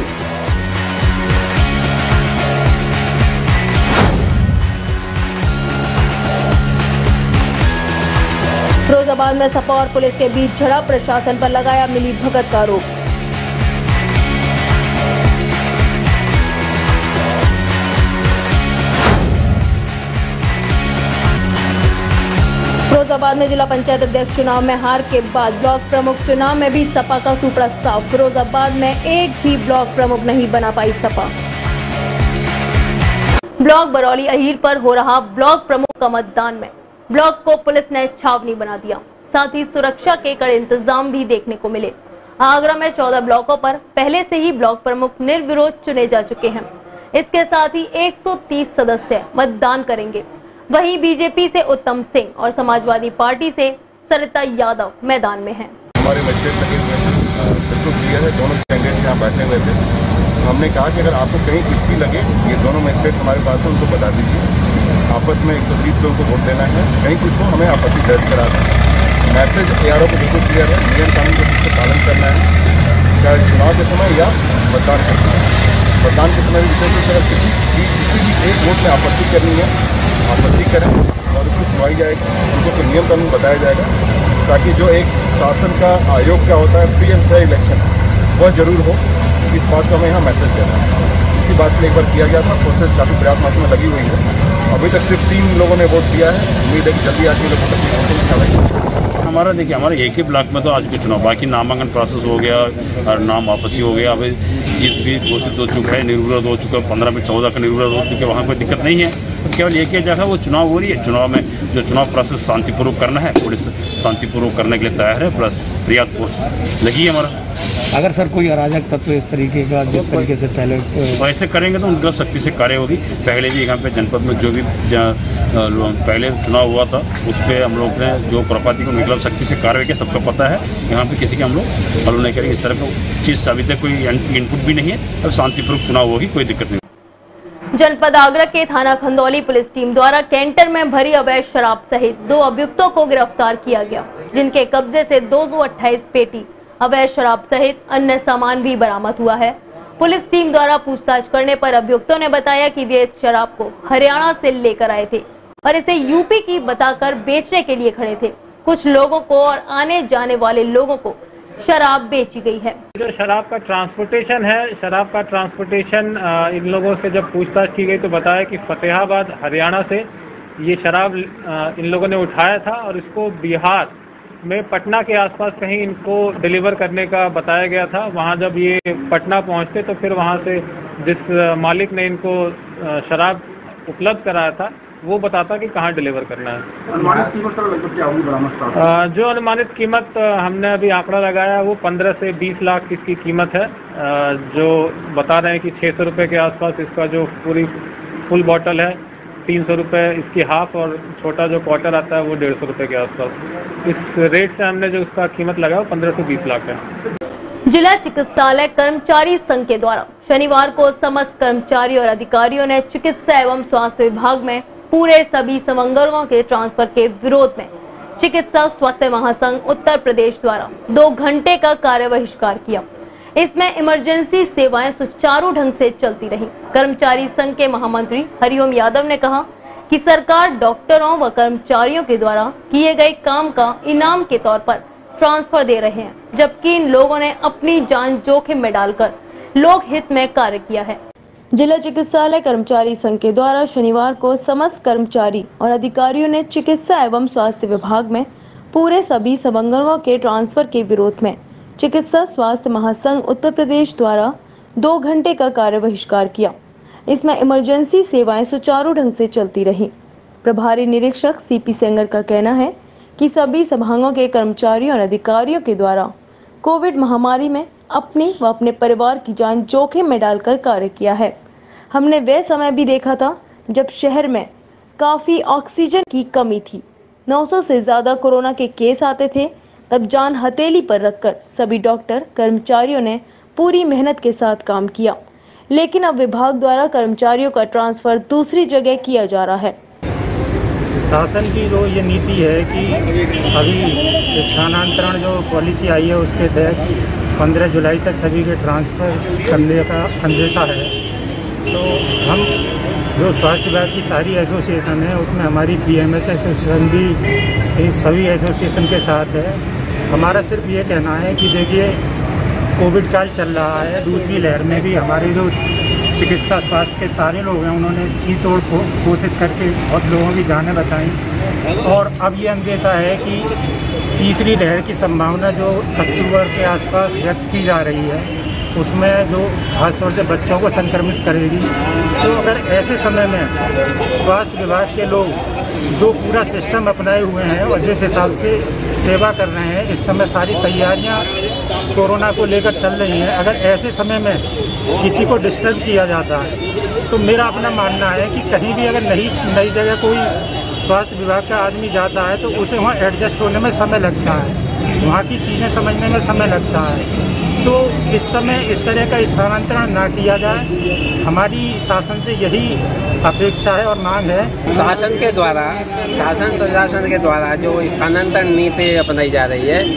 फिरोजाबाद में सपा और पुलिस के बीच झड़प। प्रशासन पर लगाया मिलीभगत का आरोप। फिरोजाबाद में जिला पंचायत अध्यक्ष चुनाव में हार के बाद ब्लॉक प्रमुख चुनाव में भी सपा का सुपड़ा साफ। फिरोजाबाद में एक भी ब्लॉक प्रमुख नहीं बना पाई सपा। ब्लॉक बरौली अहीर पर हो रहा ब्लॉक प्रमुख का मतदान में ब्लॉक को पुलिस ने छावनी बना दिया। साथ ही सुरक्षा के कड़े इंतजाम भी देखने को मिले। आगरा में 14 ब्लॉकों पर पहले से ही ब्लॉक प्रमुख निर्विरोध चुने जा चुके हैं। इसके साथ ही 130 सदस्य मतदान करेंगे। वहीं बीजेपी से उत्तम सिंह और समाजवादी पार्टी से सरिता यादव मैदान में हैं। हमारे मजिस्ट्रेट लगे हुए हैं, बिल्कुल क्लियर है। दोनों कैंडिडेट यहाँ बैठे हुए थे। हमने कहा कि अगर आपको कहीं कुछ भी लगे, ये दोनों मजिस्ट्रेट हमारे पास है, उनको बता दीजिए। आपस में 130 लोगों को वोट देना है। कहीं कुछ हो हमें आपत्ति दर्ज करा दें। मैसेज ARO को बिल्कुल क्लियर है। नियम कानून को पालन करना है, चाहे चुनाव के समय या मतदान के समय। मतदान के समय विशेष रूप से अगर किसी भी एक वोट में आपत्ति करनी है, आपत्ति करें और उसको सुनवाई जाएगी। उनको फिर नियम कानून बताया जाएगा, ताकि जो एक शासन का आयोग का होता है फ्री एंड फेयर इलेक्शन, वह जरूर हो। इस बात को हमें यहाँ मैसेज देना है। इसी बात के लिए एक बार किया गया था। प्रोसेस काफ़ी पर्याप्त मात्रा में लगी हुई है। अभी तक सिर्फ 3 लोगों ने वोट दिया है। उम्मीद है कि जल्दी आके लोगों को हमारा देखिए, हमारे एक ही ब्लॉक में तो आज के चुनाव, बाकी नामांकन प्रोसेस हो गया और नाम वापसी हो गया। अभी जीत भी घोषित हो चुका है, निर्विरोध हो चुका है। 15 में 14 का निर्विरोध हो चुके, वहाँ कोई दिक्कत नहीं है। तो केवल एक ही जगह वो चुनाव हो रही है। चुनाव में जो चुनाव प्रोसेस शांतिपूर्वक करना है, पुलिस शांतिपूर्वक करने के लिए तैयार है। प्लस पर्याप्त फोर्स लगी है हमारा। अगर सर कोई अराजक तत्व इस तरीके का जिस तरीके से पहले ऐसे करेंगे तो उनकी सख्ती से कार्य होगी। पहले भी यहाँ पे जनपद में जो भी पहले चुनाव हुआ था, उस पर हम लोग ने जो प्रपाति को निकला सख्ती से कार्य किया, सबको पता है। यहाँ पे किसी का हम लोग फॉलो नहीं करेंगे। इस तरह की चीज़ अभी तक कोई इनपुट भी नहीं है। अब शांतिपूर्वक चुनाव होगी, कोई दिक्कत नहीं। जनपद आगरा के थाना खंदौली पुलिस टीम द्वारा कैंटर में भरी अवैध शराब सहित 2 अभियुक्तों को गिरफ्तार किया गया, जिनके कब्जे से 228 पेटी अवैध शराब सहित अन्य सामान भी बरामद हुआ है। पुलिस टीम द्वारा पूछताछ करने पर अभियुक्तों ने बताया कि वे इस शराब को हरियाणा से लेकर आए थे और इसे यूपी की बताकर बेचने के लिए खड़े थे। कुछ लोगों को और आने जाने वाले लोगों को शराब बेची गई है। जो शराब का ट्रांसपोर्टेशन है, शराब का ट्रांसपोर्टेशन इन लोगों से जब पूछताछ की गई तो बताया कि फतेहाबाद हरियाणा से ये शराब इन लोगों ने उठाया था और इसको बिहार में पटना के आसपास कहीं इनको डिलीवर करने का बताया गया था। वहां जब ये पटना पहुंचते तो फिर वहां से जिस मालिक ने इनको शराब उपलब्ध कराया था वो बताता कि कहाँ डिलीवर करना है। अनुमानित कीमत लगभग क्या होगी बरामद? जो अनुमानित कीमत हमने अभी आंकड़ा लगाया वो 15 से 20 लाख इसकी कीमत है। जो बता रहे हैं कि 600 रुपए के आसपास इसका जो पूरी फुल बॉटल है, 300 रुपए इसकी हाफ और छोटा जो क्वार्टर आता है वो 150 रुपए के आसपास। इस रेट से हमने जो उसका कीमत लगाया वो 15 से 20 लाख है। जिला चिकित्सालय कर्मचारी संघ के द्वारा शनिवार को समस्त कर्मचारी और अधिकारियों ने चिकित्सा एवं स्वास्थ्य विभाग में पूरे सभी समंगरों के ट्रांसफर के विरोध में चिकित्सा स्वास्थ्य महासंघ उत्तर प्रदेश द्वारा 2 घंटे का कार्य बहिष्कार किया। इसमें इमरजेंसी सेवाएं सुचारू ढंग से चलती रही। कर्मचारी संघ के महामंत्री हरिओम यादव ने कहा कि सरकार डॉक्टरों व कर्मचारियों के द्वारा किए गए काम का इनाम के तौर पर ट्रांसफर दे रहे हैं, जबकि इन लोगों ने अपनी जान जोखिम में डालकर लोक हित में कार्य किया है। जिला चिकित्सालय कर्मचारी संघ के द्वारा शनिवार को समस्त कर्मचारी और अधिकारियों ने चिकित्सा एवं स्वास्थ्य विभाग में पूरे सभी संवर्गों के ट्रांसफर के विरोध में चिकित्सा स्वास्थ्य महासंघ उत्तर प्रदेश द्वारा 2 घंटे का कार्य बहिष्कार किया। इसमें इमरजेंसी सेवाएं सुचारू ढंग से चलती रही। प्रभारी निरीक्षक सीपी सेंगर का कहना है कि सभी संभागों के कर्मचारियों और अधिकारियों के द्वारा कोविड महामारी में अपनी व अपने परिवार की जान जोखिम में डालकर कार्य किया है। हमने वह समय भी देखा था जब शहर में काफ़ी ऑक्सीजन की कमी थी, 900 से ज़्यादा कोरोना के केस आते थे। तब जान हथेली पर रखकर सभी डॉक्टर कर्मचारियों ने पूरी मेहनत के साथ काम किया, लेकिन अब विभाग द्वारा कर्मचारियों का ट्रांसफर दूसरी जगह किया जा रहा है। शासन की जो ये नीति है कि अभी स्थानांतरण जो पॉलिसी आई है उसके तहत 15 जुलाई तक सभी के ट्रांसफ़र करने का अंदेशा है। तो हम जो स्वास्थ्य विभाग की सारी एसोसिएशन है उसमें हमारी पीएमएस एसोसिएशन भी इस सभी एसोसिएशन के साथ है। हमारा सिर्फ ये कहना है कि देखिए कोविड काल चल रहा है, दूसरी लहर में भी हमारे जो चिकित्सा स्वास्थ्य के सारे लोग हैं उन्होंने जी तोड़ कोशिश करके बहुत लोगों की जानें बचाई और अब ये अंदेशा है कि तीसरी लहर की संभावना जो अक्टूबर के आसपास व्यक्त की जा रही है उसमें जो खासतौर से बच्चों को संक्रमित करेगी। तो अगर ऐसे समय में स्वास्थ्य विभाग के लोग जो पूरा सिस्टम अपनाए हुए हैं और जिस हिसाब से सेवा कर रहे हैं, इस समय सारी तैयारियां कोरोना को लेकर चल रही हैं, अगर ऐसे समय में किसी को डिस्टर्ब किया जाता है तो मेरा अपना मानना है कि कहीं भी अगर नई जगह कोई स्वास्थ्य विभाग का आदमी जाता है तो उसे वहाँ एडजस्ट होने में समय लगता है, वहाँ की चीज़ें समझने में समय लगता है। तो इस समय इस तरह का स्थानांतरण ना किया जाए, हमारी शासन से यही अपेक्षा है और मांग है। शासन प्रशासन के द्वारा जो स्थानांतरण नीति अपनाई जा रही है,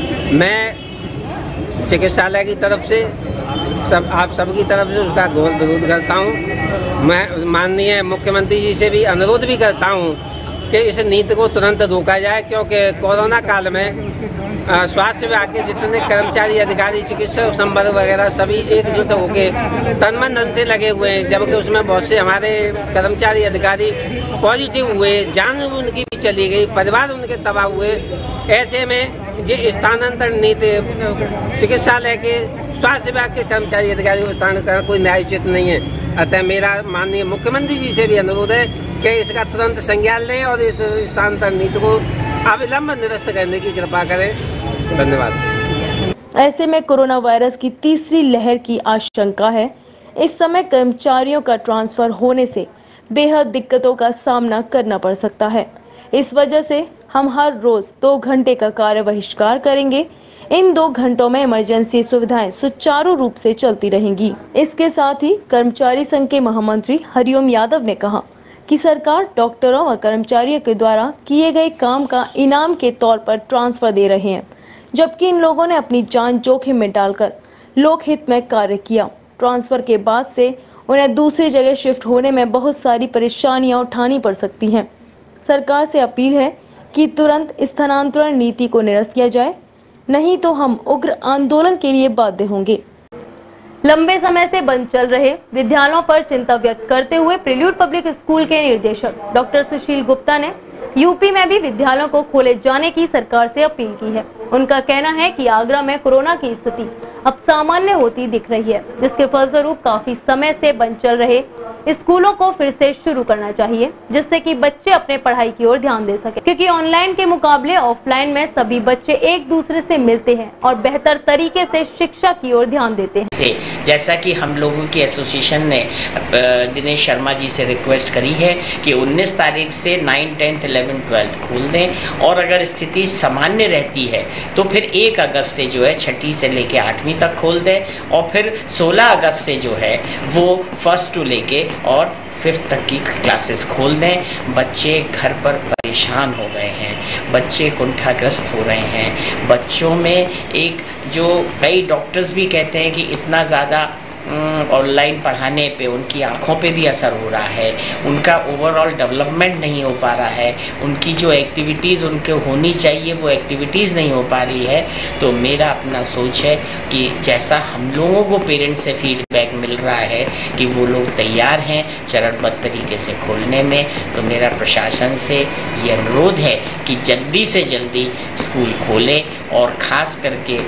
मैं चिकित्सालय की तरफ से आप सबकी तरफ से उसका घोर विरोध करता हूँ। मैं माननीय मुख्यमंत्री जी से भी अनुरोध भी करता हूँ कि इस नीति को तुरंत रोका जाए, क्योंकि कोरोना काल में स्वास्थ्य विभाग के जितने कर्मचारी अधिकारी चिकित्सक संवर्ग वगैरह सभी एकजुट होकर तन मन धन से लगे हुए हैं, जबकि उसमें बहुत से हमारे कर्मचारी अधिकारी पॉजिटिव हुए, जान उनकी भी चली गई, परिवार उनके तबाह हुए। ऐसे में ये स्थानांतरण नीति चिकित्सालय के स्वास्थ्य विभाग के कर्मचारी अधिकारी को स्थानांतरण कोई न्यायोचित नहीं है। अतः मेरा माननीय मुख्यमंत्री जी से भी अनुरोध है कि इसका तुरंत संज्ञान लें और इस स्थानांतरण नीति को अविलंब निरस्त करने की कृपा करें। धन्यवाद। ऐसे में कोरोना वायरस की तीसरी लहर की आशंका है। इस समय कर्मचारियों का ट्रांसफर होने से बेहद दिक्कतों का सामना करना पड़ सकता है। इस वजह से हम हर रोज 2 घंटे का कार्य बहिष्कार करेंगे। इन 2 घंटों में इमरजेंसी सुविधाएं सुचारू रूप से चलती रहेंगी। इसके साथ ही कर्मचारी संघ के महामंत्री हरिओम यादव ने कहा कि सरकार डॉक्टरों व कर्मचारियों के द्वारा किए गए काम का इनाम के तौर पर ट्रांसफर दे रहे हैं, जबकि इन लोगों ने अपनी जान जोखिम में डालकर लोकहित में कार्य किया। ट्रांसफर के बाद से उन्हें दूसरी जगह शिफ्ट होने में बहुत सारी परेशानियां उठानी पड़ सकती हैं। सरकार से अपील है कि तुरंत स्थानांतरण नीति को निरस्त किया जाए, नहीं तो हम उग्र आंदोलन के लिए बाध्य होंगे। लंबे समय से बंद चल रहे विद्यालयों पर चिंता व्यक्त करते हुए प्रिल्यूड पब्लिक स्कूल के निदेशक डॉक्टर सुशील गुप्ता ने यूपी में भी विद्यालयों को खोले जाने की सरकार से अपील की है। उनका कहना है कि आगरा में कोरोना की स्थिति अब सामान्य होती दिख रही है, जिसके फलस्वरूप काफी समय से बंद चल रहे स्कूलों को फिर से शुरू करना चाहिए, जिससे कि बच्चे अपने पढ़ाई की ओर ध्यान दे सके, क्योंकि ऑनलाइन के मुकाबले ऑफलाइन में सभी बच्चे एक दूसरे से मिलते हैं और बेहतर तरीके से शिक्षा की ओर ध्यान देते हैं। जैसा कि हम लोगों की एसोसिएशन ने दिनेश शर्मा जी से रिक्वेस्ट करी है कि 19 तारीख से 9, 10, 11, 12 खोल दें, और अगर स्थिति सामान्य रहती है तो फिर 1 अगस्त से जो है 6ठी से लेके 8वीं तक खोल दें, और फिर 16 अगस्त से जो है वो 1st to लेके और 5th तक की क्लासेस खोल दें। बच्चे घर पर परेशान हो गए हैं, बच्चे कुंठाग्रस्त हो रहे हैं, बच्चों में एक जो कई डॉक्टर्स भी कहते हैं कि इतना ज़्यादा ऑनलाइन पढ़ाने पे उनकी आँखों पे भी असर हो रहा है, उनका ओवरऑल डेवलपमेंट नहीं हो पा रहा है, उनकी जो एक्टिविटीज़ उनके होनी चाहिए वो एक्टिविटीज़ नहीं हो पा रही है। तो मेरा अपना सोच है कि जैसा हम लोगों को पेरेंट्स से फीडबैक मिल रहा है कि वो लोग तैयार हैं चरणबद्ध तरीके से खोलने में, तो मेरा प्रशासन से ये अनुरोध है कि जल्दी से जल्दी स्कूल खोलें और ख़ास करके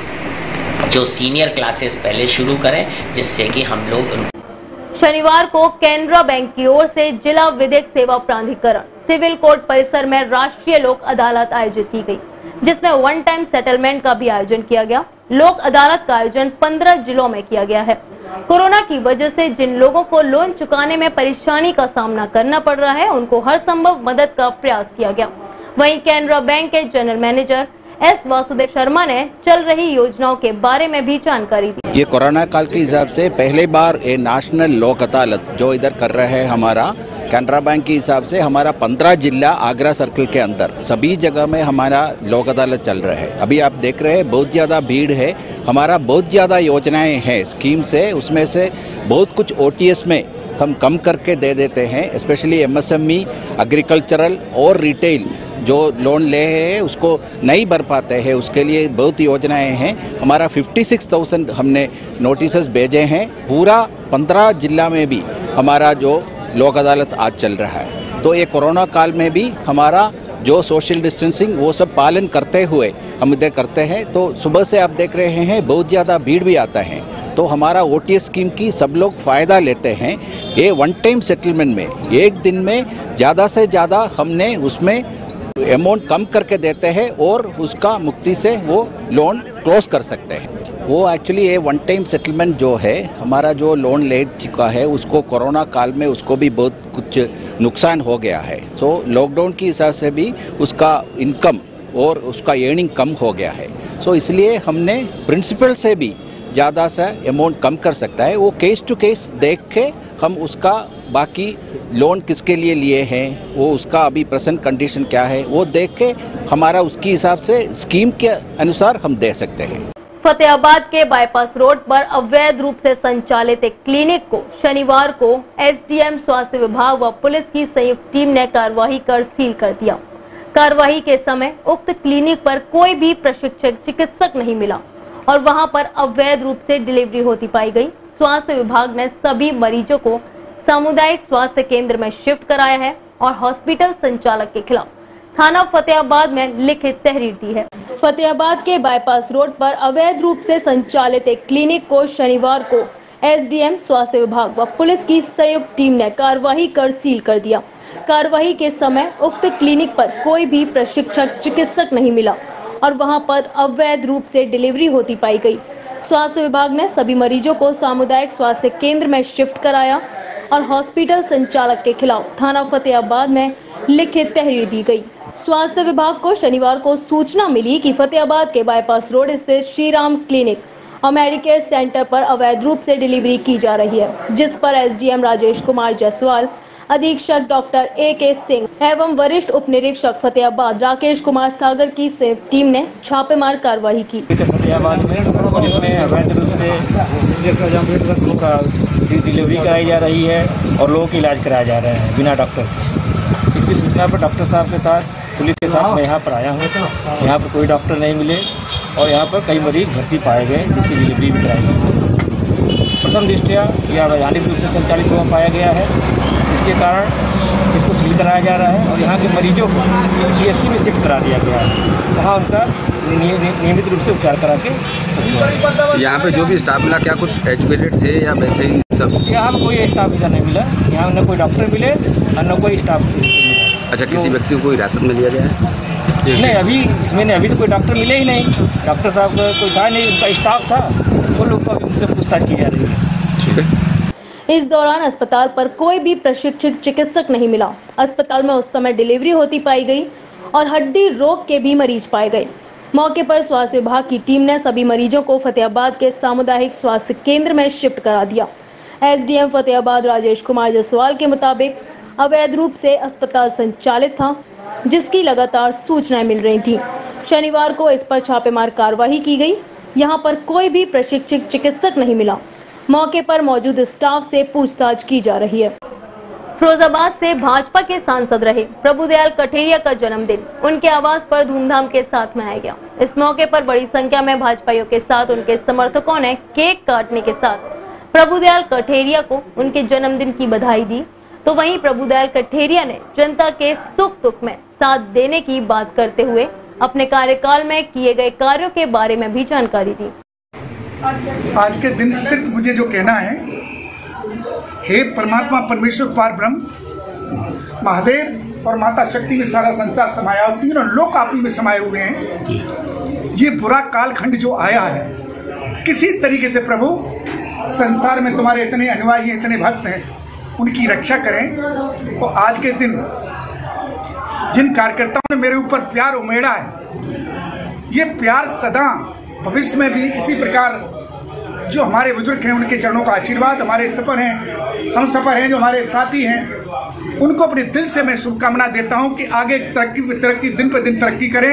जो सीनियर क्लासेस पहले शुरू करें, जिससे कि हम लोग शनिवार को कैनरा बैंक की ओर से जिला विधिक सेवा प्राधिकरण सिविल कोर्ट परिसर में राष्ट्रीय लोक अदालत आयोजित की गई, जिसमें वन टाइम सेटलमेंट का भी आयोजन किया गया। लोक अदालत का आयोजन 15 जिलों में किया गया है। कोरोना की वजह से जिन लोगों को लोन चुकाने में परेशानी का सामना करना पड़ रहा है, उनको हर संभव मदद का प्रयास किया गया। वहीं कैनरा बैंक के general manager S Vasudev Sharma ने चल रही योजनाओं के बारे में भी जानकारी दी। ये कोरोना काल के हिसाब से पहली बार ये नेशनल लोक अदालत जो इधर कर रहे हैं, हमारा कैनरा बैंक के हिसाब से हमारा 15 जिला आगरा सर्कल के अंदर सभी जगह में हमारा लोक अदालत चल रहा है। अभी आप देख रहे हैं बहुत ज़्यादा भीड़ है, हमारा बहुत ज़्यादा योजनाएं हैं स्कीम से, उसमें से बहुत कुछ OTS में हम कम करके दे देते हैं। स्पेशली MSME, एग्रीकल्चरल और रिटेल जो लोन ले हैं उसको नहीं भर पाते हैं, उसके लिए बहुत योजनाएं हैं। हमारा 56,000 हमने नोटिसेस भेजे हैं। पूरा 15 जिला में भी हमारा जो लोक अदालत आज चल रहा है। तो ये कोरोना काल में भी हमारा जो सोशल डिस्टेंसिंग वो सब पालन करते हुए हम इधर करते हैं। तो सुबह से आप देख रहे हैं बहुत ज़्यादा भीड़ भी आता है। तो हमारा OTS स्कीम की सब लोग फ़ायदा लेते हैं। ये वन टाइम सेटलमेंट में एक दिन में ज़्यादा से ज़्यादा हमने उसमें अमाउंट कम करके देते हैं और उसका मुक्ति से वो लोन क्लोज कर सकते हैं। वो एक्चुअली ये वन टाइम सेटलमेंट जो है, हमारा जो लोन ले चुका है उसको कोरोना काल में उसको भी बहुत कुछ नुकसान हो गया है। सो लॉकडाउन की हिसाब से भी उसका इनकम और उसका अर्निंग कम हो गया है। सो इसलिए हमने प्रिंसिपल से भी ज़्यादा सा अमाउंट कम कर सकता है। वो केस टू केस देख के हम उसका बाकी लोन किसके लिए हैं, वो उसका अभी प्रेजेंट कंडीशन क्या है, वो देख के हमारा उसके हिसाब से स्कीम के अनुसार हम दे सकते हैं। फतेहाबाद के बाईपास रोड पर अवैध रूप से संचालित एक क्लिनिक को शनिवार को SDM स्वास्थ्य विभाग व पुलिस की संयुक्त टीम ने कार्रवाई कर सील कर दिया। कार्रवाई के समय उक्त क्लिनिक पर कोई भी प्रशिक्षित चिकित्सक नहीं मिला और वहां पर अवैध रूप से डिलीवरी होती पाई गई। स्वास्थ्य विभाग ने सभी मरीजों को सामुदायिक स्वास्थ्य केंद्र में शिफ्ट कराया है और हॉस्पिटल संचालक के खिलाफ थाना फतेहाबाद में लिखित तहरीर दी है। फतेहाबाद के बाईपास रोड पर अवैध रूप से संचालित एक क्लिनिक को शनिवार को SDM स्वास्थ्य विभाग व पुलिस की संयुक्त टीम ने कार्रवाई कर सील कर दिया। कार्रवाई के समय उक्त क्लिनिक पर कोई भी प्रशिक्षक चिकित्सक नहीं मिला और वहां पर अवैध रूप से डिलीवरी होती पाई गई। स्वास्थ्य विभाग ने सभी मरीजों को सामुदायिक स्वास्थ्य केंद्र में शिफ्ट कराया और हॉस्पिटल संचालक के खिलाफ थाना फतेहाबाद में लिखित तहरीर दी गई। स्वास्थ्य विभाग को शनिवार को सूचना मिली कि फतेहाबाद के बाईपास रोड स्थित श्री राम क्लिनिक और मेडिकेयर सेंटर पर अवैध रूप से डिलीवरी की जा रही है, जिस पर SDM राजेश कुमार जायसवाल, अधीक्षक डॉक्टर AK सिंह एवं वरिष्ठ उप निरीक्षक फतेहाबाद राकेश कुमार सागर की टीम ने छापेमार कार्रवाई की। फतेहाबाद में अवैध रूप से डिलीवरी कराई जा रही है और लोगों के इलाज कराया जा रहे हैं बिना डॉक्टर के। इसकी सूचना पर डॉक्टर साहब के साथ पुलिस के साथ मैं यहाँ पर आया हूँ। यहाँ पर कोई डॉक्टर नहीं मिले और यहाँ पर कई मरीज भर्ती पाए गए जिसकी डिलीवरी भी कराई गई। प्रथम दृष्टया यह अवैधानिक रूप से संचालित हुआ पाया गया है, इसके कारण इसको सील कराया जा रहा है और यहाँ के मरीजों को CSC में शिफ्ट करा दिया गया है। वहाँ उनका नियमित रूप से उपचार करा के यहाँ पे जो भी स्टाफ मिला क्या कुछ एजुकेटेड थे या वैसे ही सब? यहाँ पर कोई स्टाफ ऐसा नहीं मिला, यहाँ न कोई डॉक्टर मिले और न कोई स्टाफ मिला। अच्छा, किसी व्यक्ति को कोई हिरासत में लिया गया है? नहीं, अभी तो कोई डॉक्टर मिले ही नहीं। डॉक्टर साहब का कोई था नहीं, उनका स्टाफ था, वो लोग को उनसे पूछताछ की जा रही है। ठीक है। इस दौरान अस्पताल पर कोई भी प्रशिक्षित चिकित्सक नहीं मिला। अस्पताल में उस समय डिलीवरी होती पाई गई और हड्डी रोग के भी मरीज पाए गए। मौके पर स्वास्थ्य विभाग की टीम ने सभी मरीजों को फतेहाबाद के सामुदायिक स्वास्थ्य केंद्र में शिफ्ट करा दिया। SDM फतेहाबाद राजेश कुमार जायसवाल के मुताबिक अवैध रूप से अस्पताल संचालित था, जिसकी लगातार सूचनाएं मिल रही थी। शनिवार को इस पर छापेमार कार्रवाई की गई। यहां पर कोई भी प्रशिक्षित चिकित्सक नहीं मिला। मौके पर मौजूद स्टाफ से पूछताछ की जा रही है। फिरोजाबाद से भाजपा के सांसद रहे प्रभुदयाल कठेरिया का जन्मदिन उनके आवास पर धूमधाम के साथ मनाया गया। इस मौके पर बड़ी संख्या में भाजपाइयों के साथ उनके समर्थकों ने केक काटने के साथ प्रभुदयाल कठेरिया को उनके जन्मदिन की बधाई दी। तो वहीं प्रभुदयाल कठेरिया ने जनता के सुख दुख में साथ देने की बात करते हुए अपने कार्यकाल में किए गए कार्यों के बारे में भी जानकारी दी। आज के दिन सिर्फ मुझे जो कहना है, हे परमात्मा परमेश्वर पार ब्रह्म महादेव और माता शक्ति में सारा संसार समाया, तीनों लोक आप ही में समाये हुए हैं। ये बुरा कालखंड जो आया है, किसी तरीके से प्रभु संसार में तुम्हारे इतने अनुयायी इतने भक्त हैं, उनकी रक्षा करें। और आज के दिन जिन कार्यकर्ताओं ने मेरे ऊपर प्यार उमेड़ा है, ये प्यार सदा भविष्य में भी इसी प्रकार, जो हमारे बुजुर्ग हैं उनके चरणों का आशीर्वाद, हमारे सफर हैं, हम सफर हैं जो हमारे साथी हैं, उनको अपने दिल से मैं शुभकामना देता हूं कि आगे तरक्की दिन पर दिन तरक्की करें।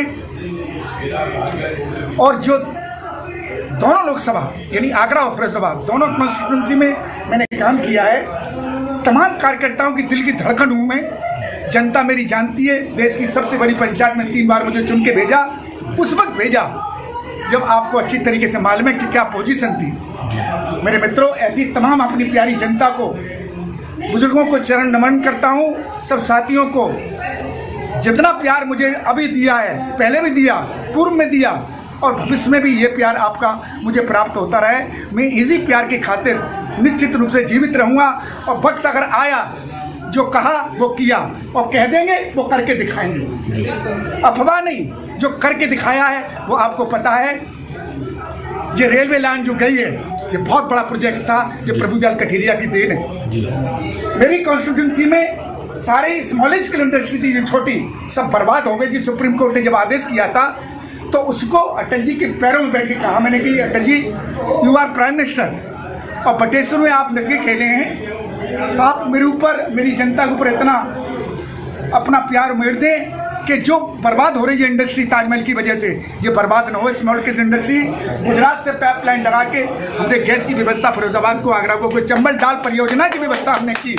और जो दोनों लोकसभा यानी आगरा और फिरोजाबाद दोनों कॉन्स्टिट्यूंसी में मैंने काम किया है, तमाम कार्यकर्ताओं की दिल की धड़कन हूं मैं। जनता मेरी जानती है, देश की सबसे बड़ी पंचायत में 3 बार मुझे चुन के भेजा, उस वक्त भेजा जब आपको अच्छी तरीके से मालूम है कि क्या पोजीशन थी। मेरे मित्रों, ऐसी तमाम अपनी प्यारी जनता को, बुजुर्गों को चरण नमन करता हूं। सब साथियों को जितना प्यार मुझे अभी दिया है, पहले भी दिया, पूर्व में दिया और भविष्य में भी ये प्यार आपका मुझे प्राप्त होता रहे। मैं इसी प्यार की खातिर निश्चित रूप से जीवित रहूंगा। और वक्त अगर आया, जो कहा वो किया, और कह देंगे वो करके दिखाएंगे। अफवाह नहीं, जो करके दिखाया है वो आपको पता है। ये रेलवे लाइन जो गई है, ये बहुत बड़ा प्रोजेक्ट था, ये प्रभुदयाल कठेरिया की देन है। मेरी कॉन्स्टिट्यूंसी में सारे स्मॉल स्केल इंडस्ट्री थी जो छोटी, सब बर्बाद हो गई थी। सुप्रीम कोर्ट ने जब आदेश किया था तो उसको अटल जी के पैरों में बैठ के कहा मैंने कि Atal ji, you are prime minister और बटेश्वर में आप लगे खेले हैं, आप मेरे ऊपर, मेरी जनता के ऊपर इतना अपना प्यार उमेड़ दें कि जो बर्बाद हो रही है इंडस्ट्री ताजमहल की वजह से, ये बर्बाद न हो। स्मॉल स्केल इंडस्ट्री गुजरात से पाइपलाइन लगा के हमने गैस की व्यवस्था फिरोजाबाद को, आगरा को, कोई चंबल डाल परियोजना की व्यवस्था हमने की।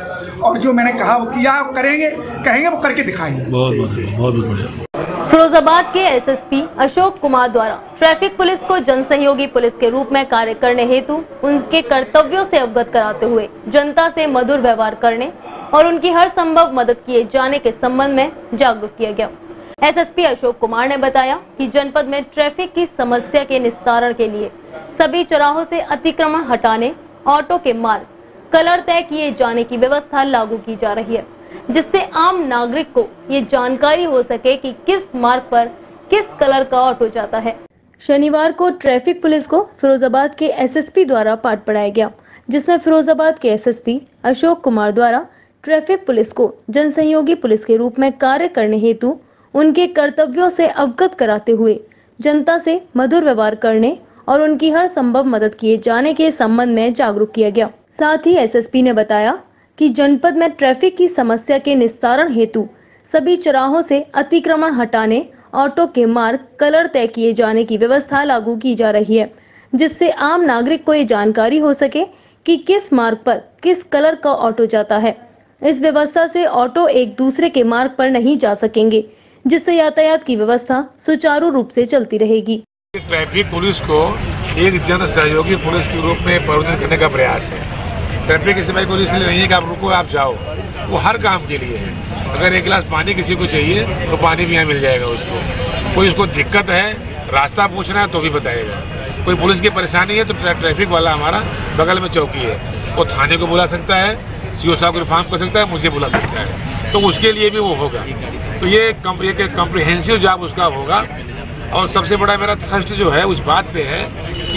और जो मैंने कहा वो किया, करेंगे, कहेंगे वो करके दिखाएंगे। बहुत बढ़िया। फिरोजाबाद के एसएसपी अशोक कुमार द्वारा ट्रैफिक पुलिस को जनसहयोगी पुलिस के रूप में कार्य करने हेतु उनके कर्तव्यों से अवगत कराते हुए जनता से मधुर व्यवहार करने और उनकी हर संभव मदद किए जाने के संबंध में जागरूक किया गया। एसएसपी अशोक कुमार ने बताया कि जनपद में ट्रैफिक की समस्या के निस्तारण के लिए सभी चौराहों से अतिक्रमण हटाने, ऑटो के मार्ग कलर तय किए जाने की व्यवस्था लागू की जा रही है, जिससे आम नागरिक को ये जानकारी हो सके कि किस मार्ग पर किस कलर का ऑटो जाता है। शनिवार को ट्रैफिक पुलिस को फिरोजाबाद के एसएसपी द्वारा पाठ पढ़ाया गया, जिसमें फिरोजाबाद के एसएसपी अशोक कुमार द्वारा ट्रैफिक पुलिस को जनसहयोगी पुलिस के रूप में कार्य करने हेतु उनके कर्तव्यों से अवगत कराते हुए जनता से मधुर व्यवहार करने और उनकी हर संभव मदद किए जाने के संबंध में जागरूक किया गया। साथ ही एसएसपी ने बताया कि जनपद में ट्रैफिक की समस्या के निस्तारण हेतु सभी चौराहों से अतिक्रमण हटाने, ऑटो के मार्ग कलर तय किए जाने की व्यवस्था लागू की जा रही है, जिससे आम नागरिक को ये जानकारी हो सके कि किस मार्ग पर किस कलर का ऑटो जाता है। इस व्यवस्था से ऑटो एक दूसरे के मार्ग पर नहीं जा सकेंगे, जिससे यातायात की व्यवस्था सुचारू रूप से चलती रहेगी। ट्रैफिक पुलिस को एक जन सहयोगी पुलिस के रूप में परिवर्तित करने का प्रयास है। ट्रैफिक की सिपाही कोई इसलिए नहीं है कि आप रुको आप जाओ, वो हर काम के लिए है। अगर एक गिलास पानी किसी को चाहिए तो पानी भी यहाँ मिल जाएगा उसको। कोई उसको दिक्कत है, रास्ता पूछना है तो भी बताएगा। कोई पुलिस की परेशानी है तो ट्रैफिक वाला हमारा बगल में चौकी है, वो थाने को बुला सकता है, सीओ साहब को इन्फॉर्म कर सकता है, मुझे बुला सकता है, तो उसके लिए भी वो होगा। तो ये एक कम्प्रिहेंसिव जॉब उसका होगा। और सबसे बड़ा मेरा थ्रस्ट जो है उस बात पे है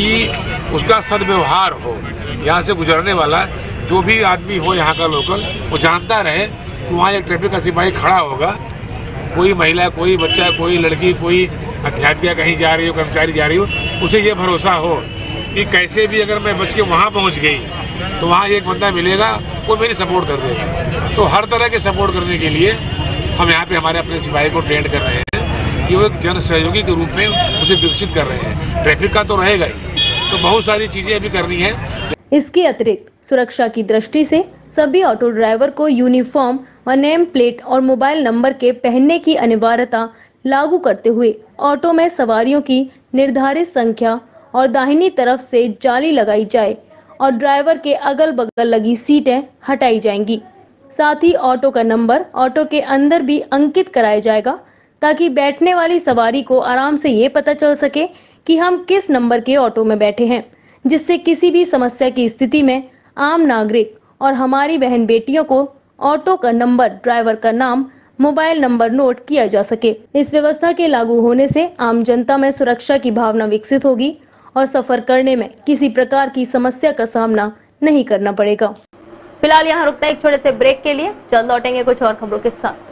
कि उसका सद्व्यवहार हो। यहाँ से गुजरने वाला जो भी आदमी हो यहाँ का लोकल, वो जानता रहे कि वहाँ एक ट्रैफिक का सिपाही खड़ा होगा। कोई महिला, कोई बच्चा, कोई लड़की, कोई अध्यापिका कहीं जा रही हो, कर्मचारी जा रही हो, उसे ये भरोसा हो कि कैसे भी अगर मैं बच के वहाँ पहुँच गई तो वहाँ एक बंदा मिलेगा, वो मेरी सपोर्ट कर देगा। तो हर तरह के सपोर्ट करने के लिए हम यहाँ पे हमारे अपने सिपाही को ट्रेंड कर रहे हैं कि वो एक जन सहयोगी के रूप में उसे विकसित कर रहे हैं। ट्रैफिक का तो रहेगा ही, तो बहुत सारी चीज़ें अभी करनी है। इसके अतिरिक्त सुरक्षा की दृष्टि से सभी ऑटो ड्राइवर को यूनिफॉर्म व नेम प्लेट और मोबाइल नंबर के पहनने की अनिवार्यता लागू करते हुए ऑटो में सवारियों की निर्धारित संख्या और दाहिनी तरफ से जाली लगाई जाए और ड्राइवर के अगल बगल लगी सीटें हटाई जाएंगी। साथ ही ऑटो का नंबर ऑटो के अंदर भी अंकित कराया जाएगा ताकि बैठने वाली सवारी को आराम से ये पता चल सके कि हम किस नंबर के ऑटो में बैठे हैं, जिससे किसी भी समस्या की स्थिति में आम नागरिक और हमारी बहन बेटियों को ऑटो का नंबर, ड्राइवर का नाम, मोबाइल नंबर नोट किया जा सके। इस व्यवस्था के लागू होने से आम जनता में सुरक्षा की भावना विकसित होगी और सफर करने में किसी प्रकार की समस्या का सामना नहीं करना पड़ेगा। फिलहाल यहाँ रुकते हैं एक छोटे से ब्रेक के लिए, जल्द लौटेंगे कुछ और खबरों के साथ।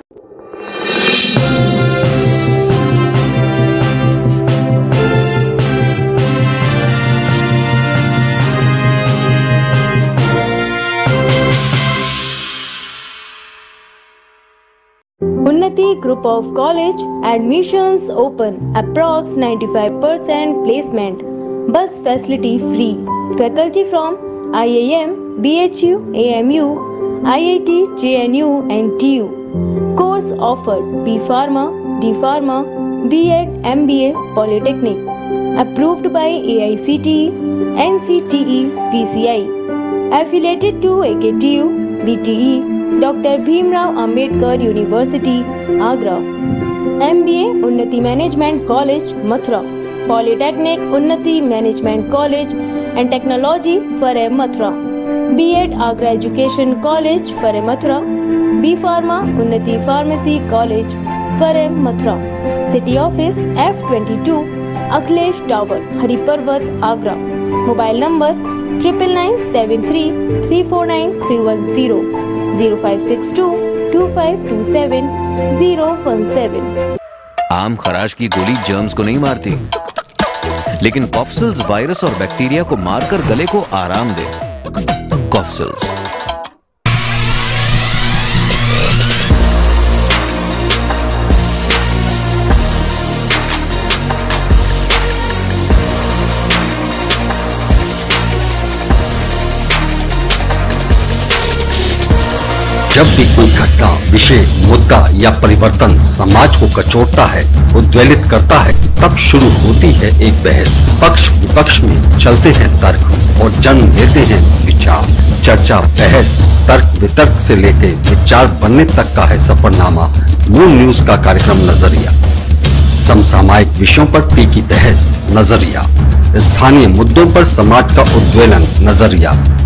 Unnati Group of College admissions open, approx 95% placement, bus facility free, faculty from IIM, BHU, AMU, IIT, JNU and TU. Course offered B Pharma, D Pharma, B.Ed, MBA, Polytechnic. Approved by AICTE, NCTE, PCI. Affiliated to AKTU, BTE, Dr. Bhimrao Ambedkar University, Agra. MBA Unnati Management College, Mathura. Polytechnic Unnati Management College and Technology, Farem, Mathura. B.Ed Agra Education College, Farem, Mathura. B Pharma Unnati Pharmacy College, Farem, Mathura. City Office F22, Akhilesh Tower, Hariparvat, Agra. Mobile number 9973 349 310. 0562 2527 017। आम खराश की गोली germs को नहीं मारती, लेकिन कॉफ्सिल्स virus और bacteria को मारकर गले को आराम दे। कॉफ्सिल्स। जब भी कोई घटना, विषय, मुद्दा या परिवर्तन समाज को कचोटता है, उद्वेलित करता है, तब शुरू होती है एक बहस। पक्ष विपक्ष में चलते हैं तर्क और जन्म लेते हैं विचार। चर्चा, बहस, तर्क वितर्क से लेकर विचार बनने तक का है सफरनामा मून न्यूज का कार्यक्रम नजरिया। समसामयिक विषयों पर तीखी बहस, नजरिया। स्थानीय मुद्दों पर समाज का उद्वेलन, नजरिया।